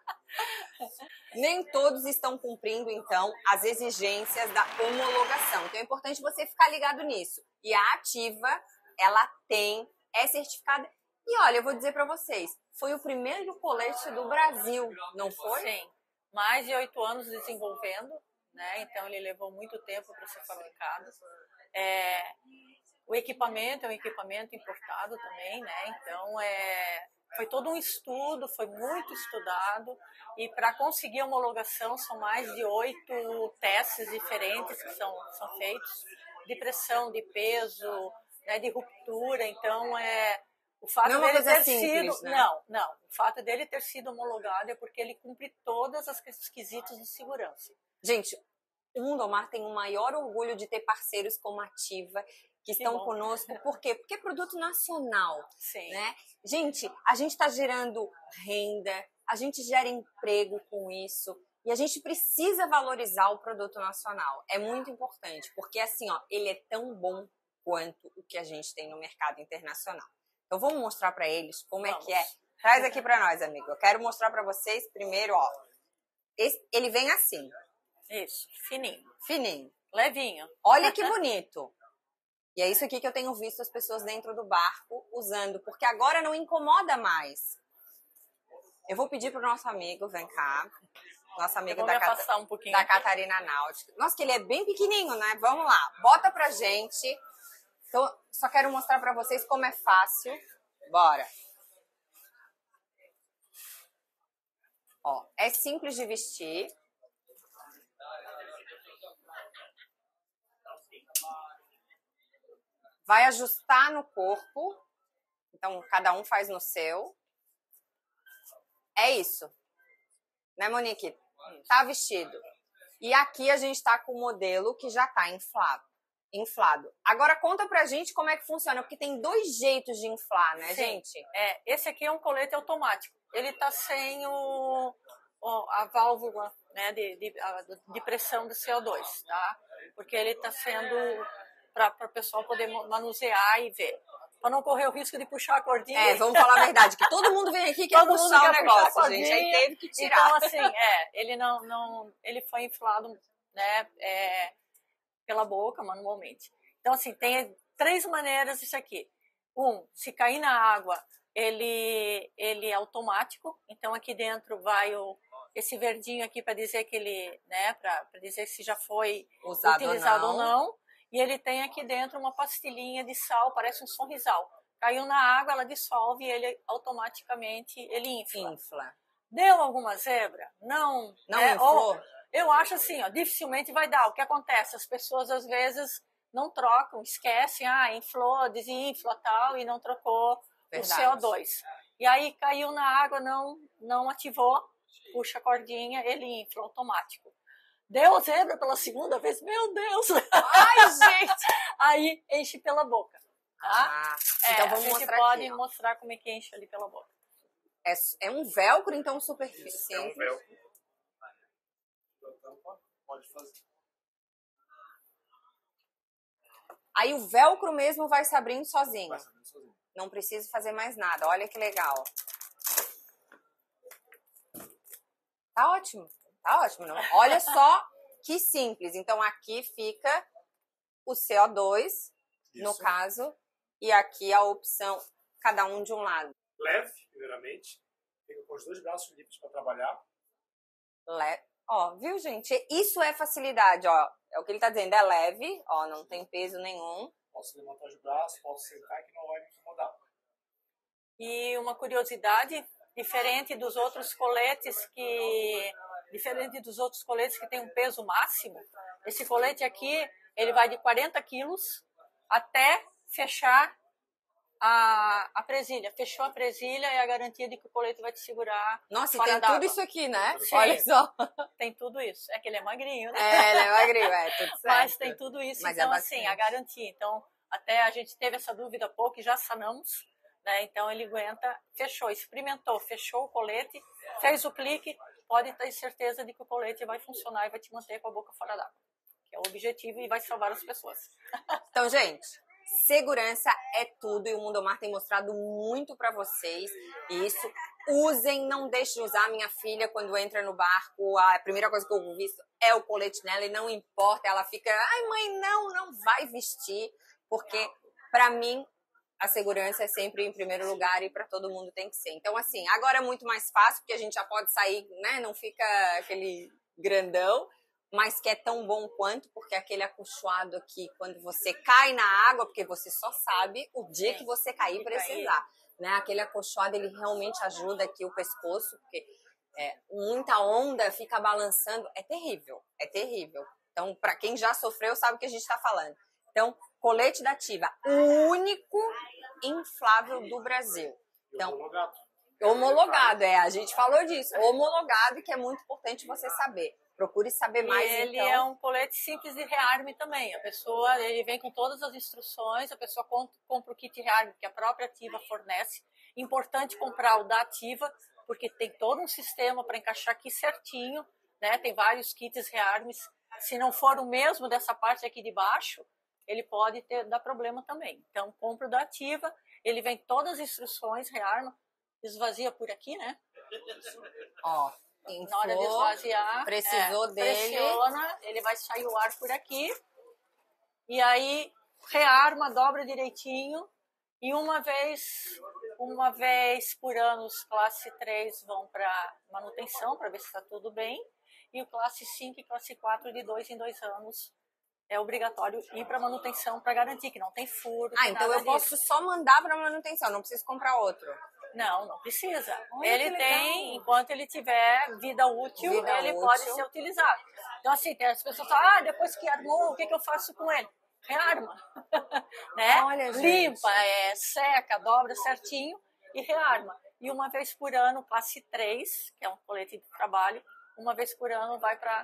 [SPEAKER 1] Nem todos estão cumprindo, então, as exigências da homologação. Então é importante você ficar ligado nisso. E a Ativa, ela tem, é certificada. E olha, eu vou dizer para vocês, foi o primeiro colete do Brasil, não foi?
[SPEAKER 6] Sim. Mais de oito anos desenvolvendo, né? Então ele levou muito tempo para ser fabricado. É, o equipamento é um equipamento importado também, né? Então é, foi todo um estudo, foi muito estudado e para conseguir a homologação são mais de oito testes diferentes que são, são feitos de pressão, de peso, né, de ruptura. Então é o fato
[SPEAKER 1] não
[SPEAKER 6] dele ter
[SPEAKER 1] simples,
[SPEAKER 6] sido
[SPEAKER 1] né?
[SPEAKER 6] não, não. O fato dele ter sido homologado é porque ele cumpre todos os quesitos de segurança.
[SPEAKER 1] Gente, o Mundomar tem o maior orgulho de ter parceiros como a Ativa que estão
[SPEAKER 6] que
[SPEAKER 1] conosco. Por quê? Porque é produto nacional.
[SPEAKER 6] Sim.
[SPEAKER 1] Né? Gente, a gente está gerando renda, a gente gera emprego com isso e a gente precisa valorizar o produto nacional. É muito importante, porque assim, ó, ele é tão bom quanto o que a gente tem no mercado internacional. Então vamos mostrar para eles como
[SPEAKER 6] vamos.
[SPEAKER 1] é que é. Traz aqui para nós, amigo. Eu quero mostrar para vocês primeiro, ó. Esse, ele vem assim.
[SPEAKER 6] Isso, fininho.
[SPEAKER 1] Fininho.
[SPEAKER 6] Levinho.
[SPEAKER 1] Olha que bonito. E é isso aqui que eu tenho visto as pessoas dentro do barco usando, porque agora não incomoda mais. Eu vou pedir pro nosso amigo, vem cá. Nosso amigo da, Cata,
[SPEAKER 6] um pouquinho
[SPEAKER 1] da Catarina Náutica. Nossa, que ele é bem pequenininho, né? Vamos lá, bota pra gente. Então, só quero mostrar pra vocês como é fácil. Bora. Ó, é simples de vestir. Vai ajustar no corpo. Então, cada um faz no seu. É isso. Né, Monique? Isso. Tá vestido. E aqui a gente tá com o modelo que já tá inflado. Inflado. Agora, conta pra gente como é que funciona. Porque tem dois jeitos de inflar, né,
[SPEAKER 6] Sim.
[SPEAKER 1] gente?
[SPEAKER 6] É, esse aqui é um colete automático. Ele tá sem o, o, a válvula, né, de, de, de pressão do C O dois, tá? Porque ele tá sendo... para o pessoal poder manusear e ver. Para não correr o risco de puxar a cordinha.
[SPEAKER 1] É, vamos falar a verdade, que todo mundo vem aqui e quer puxar o negócio, puxar gente. Aí teve que tirar.
[SPEAKER 6] Então, assim, é, ele não, não, ele foi inflado, né, é, pela boca, manualmente. Então, assim, tem três maneiras isso aqui. Um, se cair na água, ele, ele é automático. Então, aqui dentro vai o, esse verdinho aqui para dizer que ele, né, para dizer se já foi
[SPEAKER 1] usado
[SPEAKER 6] utilizado
[SPEAKER 1] ou
[SPEAKER 6] não.
[SPEAKER 1] não.
[SPEAKER 6] ou não. E ele tem aqui dentro uma pastilhinha de sal, parece um sorrisal. Caiu na água, ela dissolve e ele automaticamente ele infla.
[SPEAKER 1] infla.
[SPEAKER 6] Deu alguma zebra? Não.
[SPEAKER 1] Não
[SPEAKER 6] é,
[SPEAKER 1] inflou?
[SPEAKER 6] Ou, eu acho assim, ó, dificilmente vai dar. O que acontece? As pessoas às vezes não trocam, esquecem, ah, inflou, desinfla tal, e não trocou Verdade. o C O dois. E aí caiu na água, não, não ativou, puxa a cordinha, ele infla automático. Deu zebra pela segunda vez, meu Deus!
[SPEAKER 1] Ai, gente!
[SPEAKER 6] Aí enche pela boca. Tá?
[SPEAKER 1] Ah,
[SPEAKER 6] é,
[SPEAKER 1] então vamos
[SPEAKER 6] a gente
[SPEAKER 1] mostrar
[SPEAKER 6] pode
[SPEAKER 1] aqui,
[SPEAKER 6] mostrar como é que enche ali pela boca.
[SPEAKER 1] É, é um velcro, então, super simples.
[SPEAKER 4] É um velcro. Pode fazer.
[SPEAKER 1] Aí o velcro mesmo vai se abrindo sozinho.
[SPEAKER 4] Vai se abrindo sozinho.
[SPEAKER 1] Não precisa fazer mais nada. Olha que legal. Tá ótimo. Tá ótimo, não? Olha só que simples. Então, aqui fica o C O dois, Isso. no caso, e aqui a opção, cada um de um lado.
[SPEAKER 7] Leve, primeiramente. Fica com os dois braços livres para trabalhar.
[SPEAKER 1] Leve. Ó, viu, gente? Isso é facilidade, ó. É o que ele tá dizendo, é leve, ó, não tem peso nenhum.
[SPEAKER 7] Posso levantar os braços, posso sentar que não vai me incomodar.
[SPEAKER 6] E uma curiosidade, diferente dos outros coletes que diferente dos outros coletes que tem um peso máximo, esse colete aqui, ele vai de quarenta quilos até fechar a, a presilha. Fechou a presilha, é a garantia de que o colete vai te segurar.
[SPEAKER 1] Nossa, e
[SPEAKER 6] fora
[SPEAKER 1] tem
[SPEAKER 6] d'água.
[SPEAKER 1] tudo isso aqui, né?
[SPEAKER 6] Sim.
[SPEAKER 1] Olha só.
[SPEAKER 6] Tem tudo isso. É que ele é magrinho, né?
[SPEAKER 1] É, ele é magrinho, é, tudo certo.
[SPEAKER 6] Mas tem tudo isso,
[SPEAKER 1] Mas é
[SPEAKER 6] então
[SPEAKER 1] bastante.
[SPEAKER 6] assim, a garantia. Então, até a gente teve essa dúvida há pouco e já sanamos, né? Então ele aguenta, fechou, experimentou, fechou o colete, fez o clique, pode ter certeza de que o colete vai funcionar e vai te manter com a boca fora d'água. Que é o objetivo e vai salvar as pessoas.
[SPEAKER 1] Então, gente, segurança é tudo e o Mundomar tem mostrado muito pra vocês isso. Usem, não deixem de usar. Minha filha, quando entra no barco, a primeira coisa que eu visto é o colete nela e não importa, ela fica, ai mãe, não, não vai vestir, porque pra mim a segurança é sempre em primeiro lugar e para todo mundo tem que ser. Então, assim, agora é muito mais fácil, porque a gente já pode sair, né? Não fica aquele grandão, mas que é tão bom quanto, porque aquele acolchoado aqui, quando você cai na água, porque você só sabe o dia que você cair e precisar, né? Aquele acolchoado, ele realmente ajuda aqui o pescoço, porque é, muita onda fica balançando, é terrível, é terrível. Então, para quem já sofreu, sabe o que a gente está falando. Então, colete da Ativa, o único inflável do Brasil. Então,
[SPEAKER 7] homologado.
[SPEAKER 1] Homologado, é, a gente falou disso. Homologado, que é muito importante você saber. Procure saber mais,
[SPEAKER 6] e ele
[SPEAKER 1] então.
[SPEAKER 6] é um colete simples de rearme também. A pessoa, ele vem com todas as instruções, a pessoa compra, compra o kit rearme que a própria Ativa fornece. Importante comprar o da Ativa, porque tem todo um sistema para encaixar aqui certinho, né? Tem vários kits rearmes. Se não for o mesmo dessa parte aqui de baixo, ele pode ter, dar problema também. Então, compra o da Ativa, ele vem todas as instruções, rearma, esvazia por aqui, né?
[SPEAKER 1] Ó,
[SPEAKER 6] Na hora de esvaziar,
[SPEAKER 1] precisou
[SPEAKER 6] é,
[SPEAKER 1] dele.
[SPEAKER 6] pressiona, ele vai sair o ar por aqui, e aí rearma, dobra direitinho, e uma vez, uma vez por ano os classe três vão para manutenção, para ver se está tudo bem, e o classe cinco e classe quatro de dois em dois anos é obrigatório ir para manutenção para garantir que não tem furo.
[SPEAKER 1] Ah, então eu posso só mandar para manutenção, não preciso comprar outro.
[SPEAKER 6] Não, não precisa.
[SPEAKER 1] Olha,
[SPEAKER 6] ele
[SPEAKER 1] que
[SPEAKER 6] tem, enquanto ele tiver vida útil,
[SPEAKER 1] Vida
[SPEAKER 6] ele
[SPEAKER 1] útil.
[SPEAKER 6] pode ser utilizado. Então, assim, tem as pessoas falam, ah, depois que armou, o que, que eu faço com ele? Rearma. né?
[SPEAKER 1] Olha, gente.
[SPEAKER 6] Limpa, é, seca, dobra certinho e rearma. E uma vez por ano, classe três, que é um colete de trabalho, uma vez por ano vai para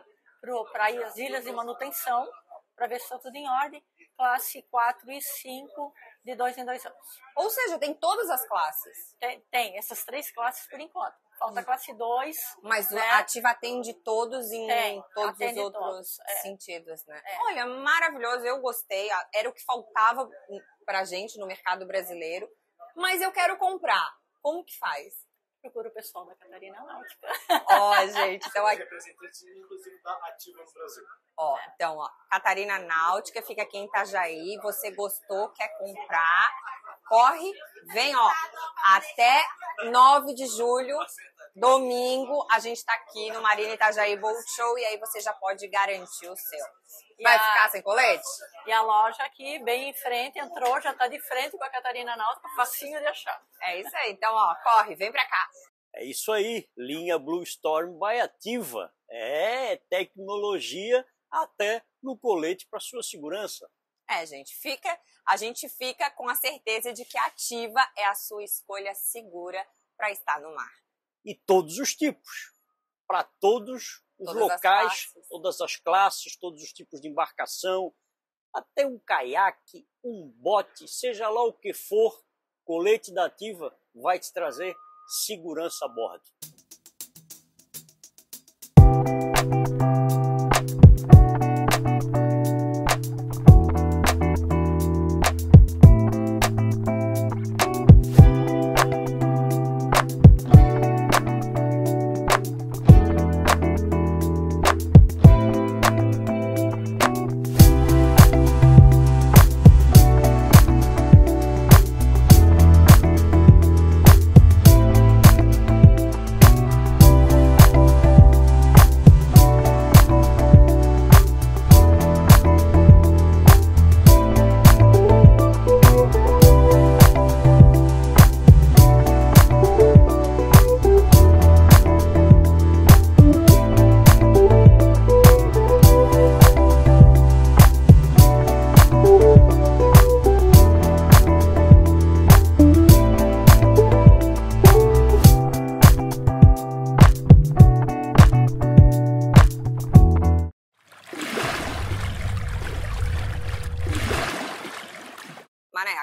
[SPEAKER 6] as ilhas de manutenção, para ver se está tudo em ordem. Classe quatro e cinco, de dois em dois anos.
[SPEAKER 1] Ou seja, tem todas as classes.
[SPEAKER 6] Tem, tem essas três classes por enquanto. Falta a classe dois.
[SPEAKER 1] Mas
[SPEAKER 6] né?
[SPEAKER 1] a Ativa atende todos em
[SPEAKER 6] Tem,
[SPEAKER 1] todos os
[SPEAKER 6] atende
[SPEAKER 1] outros
[SPEAKER 6] todos, é.
[SPEAKER 1] sentidos, né?
[SPEAKER 6] É.
[SPEAKER 1] Olha, maravilhoso, eu gostei. Era o que faltava pra gente no mercado brasileiro. Mas eu quero comprar. Como que faz?
[SPEAKER 6] Procura o pessoal da Catarina Náutica.
[SPEAKER 1] Ó, gente, então aqui.
[SPEAKER 7] Representante, inclusive, da Ativa no Brasil.
[SPEAKER 1] Ó, então, ó, Catarina Náutica, fica aqui em Itajaí. Você gostou, quer comprar? Corre, vem, ó, até nove de julho, domingo, a gente tá aqui no Marina Itajaí Boat Show e aí você já pode garantir o seu. Vai
[SPEAKER 6] a...
[SPEAKER 1] ficar sem colete?
[SPEAKER 6] E a loja aqui, bem em frente, entrou, já tá de frente com a Catarina Náutica, facinho de achar.
[SPEAKER 1] É isso aí, então, ó, corre, vem pra cá.
[SPEAKER 2] É isso aí, linha Blue Storm by Ativa. É tecnologia até no colete para sua segurança.
[SPEAKER 1] É, gente, fica, a gente fica com a certeza de que a Ativa é a sua escolha segura para estar no mar.
[SPEAKER 2] E todos os tipos, para todos os
[SPEAKER 1] Todas as
[SPEAKER 2] locais,
[SPEAKER 1] classes.
[SPEAKER 2] todas as classes, todos os tipos de embarcação, até um caiaque, um bote, seja lá o que for, colete da Ativa vai te trazer segurança a bordo.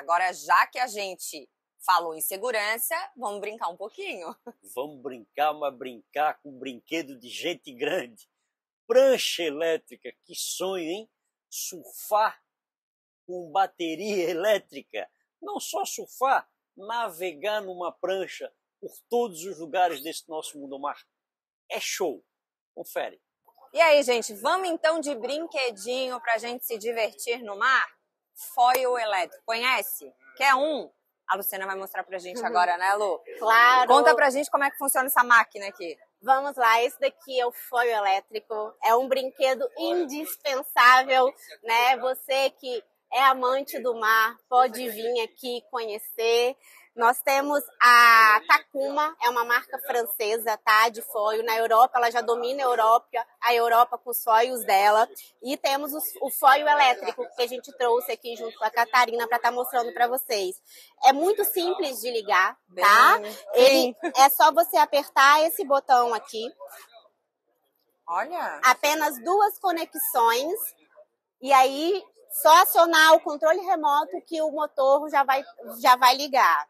[SPEAKER 1] Agora, já que a gente falou em segurança, vamos brincar um pouquinho.
[SPEAKER 2] Vamos brincar, mas brincar com brinquedo de gente grande. Prancha elétrica, que sonho, hein? Surfar com bateria elétrica. Não só surfar, navegar numa prancha por todos os lugares desse nosso mundo mar. É show. Confere.
[SPEAKER 1] E aí, gente, vamos então de brinquedinho pra gente se divertir no mar? Foil elétrico, conhece? Quer um? A Luciana vai mostrar pra gente agora, né, Lu?
[SPEAKER 8] Claro.
[SPEAKER 1] Conta pra gente como é que funciona essa máquina aqui.
[SPEAKER 8] Vamos lá, esse daqui é o foil elétrico. É um brinquedo indispensável, né? Você que é amante do mar, pode vir aqui conhecer. Nós temos a Takuma, é uma marca francesa, tá, de foil. Na Europa, ela já domina a Europa, a Europa com os foils dela. E temos os, o foil elétrico, que a gente trouxe aqui junto com a Catarina para estar tá mostrando para vocês. É muito simples de ligar, tá? Ele, é só você apertar esse botão aqui.
[SPEAKER 1] Olha!
[SPEAKER 8] Apenas duas conexões. E aí, só acionar o controle remoto que o motor já vai, já vai ligar.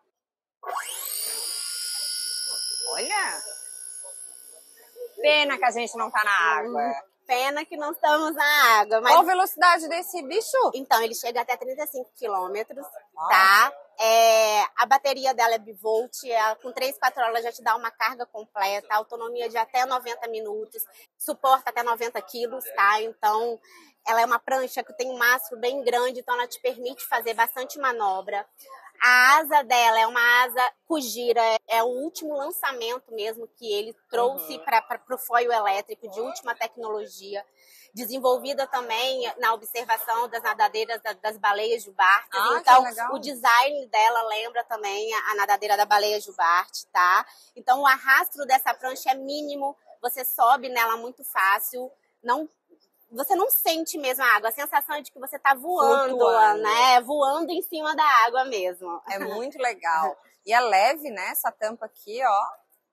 [SPEAKER 1] Olha! Pena que a gente não tá na água.
[SPEAKER 8] Pena que não estamos na água. Mas...
[SPEAKER 1] Qual a velocidade desse bicho?
[SPEAKER 8] Então, ele chega até trinta e cinco quilômetros, tá? É, a bateria dela é bivolt, ela, com três, quatro horas já te dá uma carga completa, autonomia de até noventa minutos, suporta até noventa quilos, tá? Então, ela é uma prancha que tem um mastro bem grande, então ela te permite fazer bastante manobra. A asa dela é uma asa Kujira, é o último lançamento mesmo que ele trouxe uhum. para o foil elétrico, de última tecnologia, desenvolvida também na observação das nadadeiras da, das baleias Jubarte.
[SPEAKER 1] Ah,
[SPEAKER 8] então, o design dela lembra também a, a nadadeira da baleia Jubarte, tá? Então, o arrastro dessa prancha é mínimo, você sobe nela muito fácil, não... Você não sente mesmo a água, a sensação é de que você está voando, Flutuando. né? Voando em cima da água mesmo.
[SPEAKER 1] É muito legal. E é leve, né? Essa tampa aqui, ó.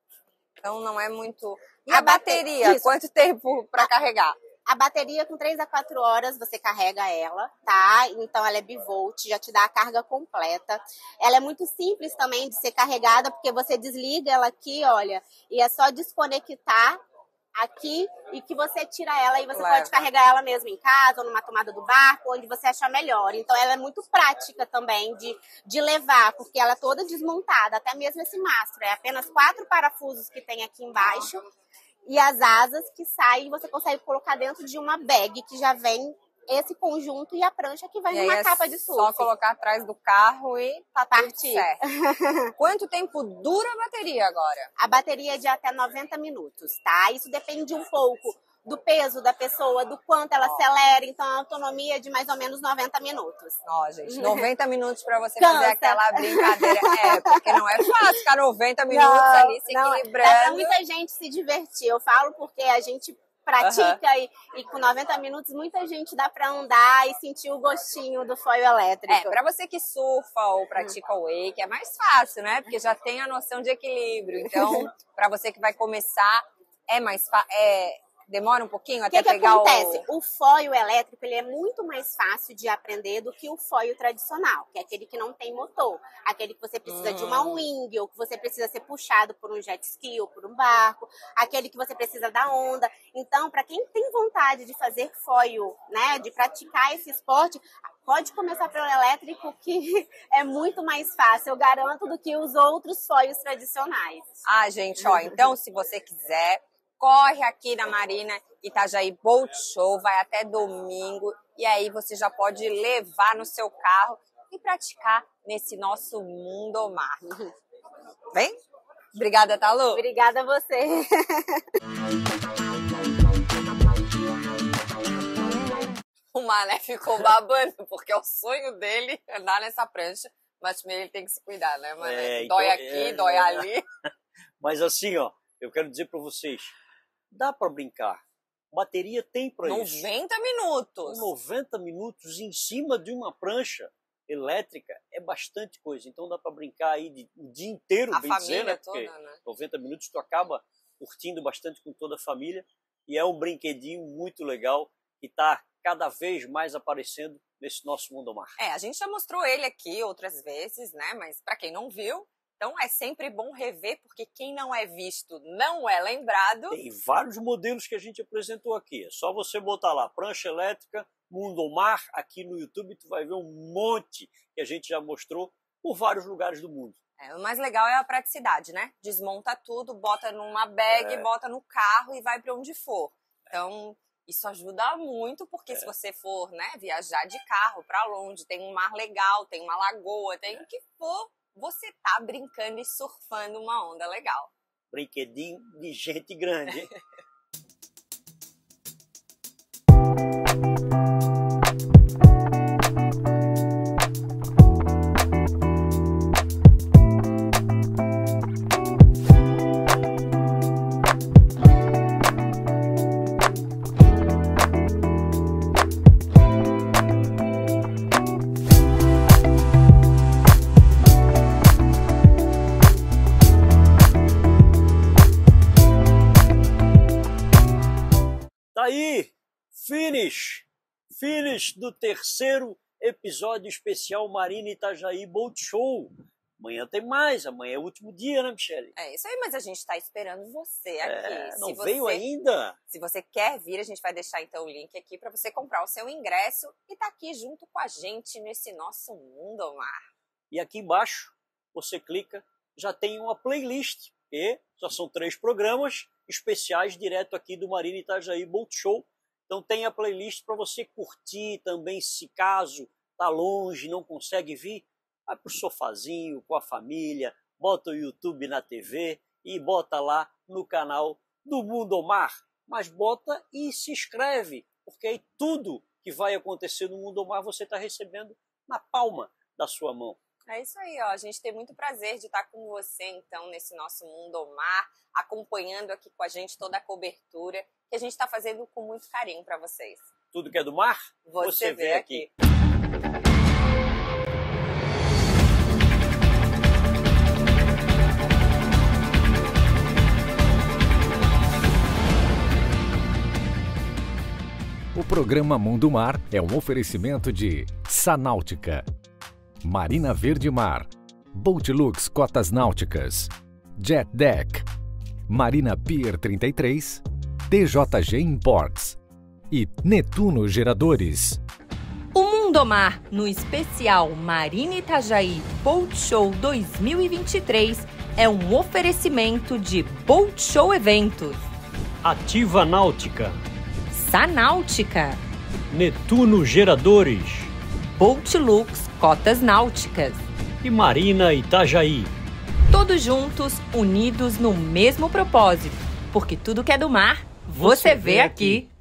[SPEAKER 1] Então não é muito... E a, a bateria? bateria quanto tempo para carregar?
[SPEAKER 8] A bateria, com três a quatro horas, você carrega ela, tá? Então ela é bivolt, já te dá a carga completa. Ela é muito simples também de ser carregada, porque você desliga ela aqui, olha, e é só desconectar aqui e que você tira ela e você Leva. pode carregar ela mesmo em casa ou numa tomada do barco, onde você achar melhor. Então ela é muito prática também de, de levar, porque ela é toda desmontada, até mesmo esse mastro. É apenas quatro parafusos que tem aqui embaixo e as asas que saem e você consegue colocar dentro de uma bag que já vem esse conjunto e a prancha que vai e numa capa de surf.
[SPEAKER 1] Só colocar atrás do carro e tá partir. Quanto tempo dura a bateria agora?
[SPEAKER 8] A bateria é de até noventa minutos, tá? Isso depende um pouco do peso da pessoa, do quanto ela oh. acelera. Então, a autonomia é de mais ou menos noventa minutos.
[SPEAKER 1] Ó, oh, gente, noventa minutos para você Cansa. fazer aquela brincadeira. É, porque não é fácil ficar noventa minutos não, ali se não, equilibrando.
[SPEAKER 8] Dá pra muita gente se divertir. Eu falo porque a gente pratica uhum. e, e com noventa minutos muita gente dá para andar e sentir o gostinho do foil elétrico.
[SPEAKER 1] É, para você que surfa ou pratica o wake é mais fácil, né? Porque já tem a noção de equilíbrio. Então, para você que vai começar, é mais fácil. É... Demora um pouquinho até
[SPEAKER 8] que que
[SPEAKER 1] pegar
[SPEAKER 8] acontece?
[SPEAKER 1] o...
[SPEAKER 8] O foil elétrico ele é muito mais fácil de aprender do que o foil tradicional, que é aquele que não tem motor. Aquele que você precisa hum. de uma wing, ou que você precisa ser puxado por um jet ski ou por um barco. Aquele que você precisa da onda. Então, para quem tem vontade de fazer foil, né, de praticar esse esporte, pode começar pelo elétrico, que é muito mais fácil, eu garanto, do que os outros foils tradicionais.
[SPEAKER 1] Ah, gente, ó, então se você quiser... Corre aqui na Marina Itajaí Boat Show, vai até domingo e aí você já pode levar no seu carro e praticar nesse nosso mundo mar. Vem? Obrigada, Talu.
[SPEAKER 8] Obrigada a você.
[SPEAKER 1] O Mané ficou babando, porque é o sonho dele andar nessa prancha, mas primeiro ele tem que se cuidar, né, Mané? É, dói então, aqui, é, dói é. ali.
[SPEAKER 2] Mas assim, ó, eu quero dizer para vocês, dá para brincar. Bateria tem para isso.
[SPEAKER 1] noventa minutos.
[SPEAKER 2] noventa minutos em cima de uma prancha elétrica é bastante coisa. Então dá para brincar aí de, o dia inteiro,
[SPEAKER 1] a
[SPEAKER 2] bem
[SPEAKER 1] família
[SPEAKER 2] dizer, né?
[SPEAKER 1] Toda,
[SPEAKER 2] Porque
[SPEAKER 1] né?
[SPEAKER 2] noventa minutos tu acaba curtindo bastante com toda a família. E é um brinquedinho muito legal que está cada vez mais aparecendo nesse nosso Mundo ao Mar.
[SPEAKER 1] É, a gente já mostrou ele aqui outras vezes, né? Mas para quem não viu, então é sempre bom rever, porque quem não é visto não é lembrado.
[SPEAKER 2] Tem vários modelos que a gente apresentou aqui. É só você botar lá, prancha elétrica, Mundo ao Mar, aqui no YouTube, tu vai ver um monte que a gente já mostrou por vários lugares do mundo.
[SPEAKER 1] É, o mais legal é a praticidade, né? Desmonta tudo, bota numa bag,
[SPEAKER 2] É.
[SPEAKER 1] bota no carro e vai para onde for. Então, isso ajuda muito, porque
[SPEAKER 2] É.
[SPEAKER 1] se você for, né, viajar de carro para longe, tem um mar legal, tem uma lagoa, tem o que for, você tá brincando e surfando uma onda legal.
[SPEAKER 2] Brinquedinho de gente grande, hein? Tá aí, finish, finish do terceiro episódio especial Marina Itajaí Boat Show. Amanhã tem mais, amanhã é o último dia, né, Michele?
[SPEAKER 1] É isso aí, mas a gente tá esperando você aqui.
[SPEAKER 2] É,
[SPEAKER 1] Se
[SPEAKER 2] não
[SPEAKER 1] você,
[SPEAKER 2] veio ainda?
[SPEAKER 1] Se você quer vir, a gente vai deixar então o link aqui para você comprar o seu ingresso e tá aqui junto com a gente nesse nosso Mundo ao Mar.
[SPEAKER 2] E aqui embaixo, você clica, já tem uma playlist, e já são três programas especiais direto aqui do Marina Itajaí Boat Show. Então tem a playlist para você curtir também, se caso tá longe, não consegue vir, vai pro sofazinho com a família, bota o YouTube na T V e bota lá no canal do Mundo ao Mar. Mas bota e se inscreve, porque aí tudo que vai acontecer no Mundo ao Mar você está recebendo na palma da sua mão.
[SPEAKER 1] É isso aí, ó. A gente tem muito prazer de estar com você, então, nesse nosso Mundo ao Mar, acompanhando aqui com a gente toda a cobertura que a gente está fazendo com muito carinho para vocês.
[SPEAKER 2] Tudo que é do mar,
[SPEAKER 1] Você,
[SPEAKER 2] você
[SPEAKER 1] vê
[SPEAKER 2] vê
[SPEAKER 1] aqui.
[SPEAKER 2] aqui.
[SPEAKER 9] O programa Mundo Mar é um oferecimento de Sanáutica, Marina Verde Mar, Boatlux Cotas Náuticas, Jet Deck, Marina Pier trinta e três, T J G Imports e Netuno Geradores.
[SPEAKER 3] O Mundo ao Mar, no especial Marina Itajaí Boat Show dois mil e vinte e três, é um oferecimento de Boat Show Eventos,
[SPEAKER 2] Ativa Náutica,
[SPEAKER 3] Sanáutica,
[SPEAKER 2] Netuno Geradores
[SPEAKER 3] Boatlux Cotas Náuticas.
[SPEAKER 2] e Marina Itajaí.
[SPEAKER 3] Todos juntos, unidos no mesmo propósito, porque tudo que é do mar, você,
[SPEAKER 2] Você
[SPEAKER 3] vê
[SPEAKER 2] vê
[SPEAKER 3] aqui.
[SPEAKER 2] aqui.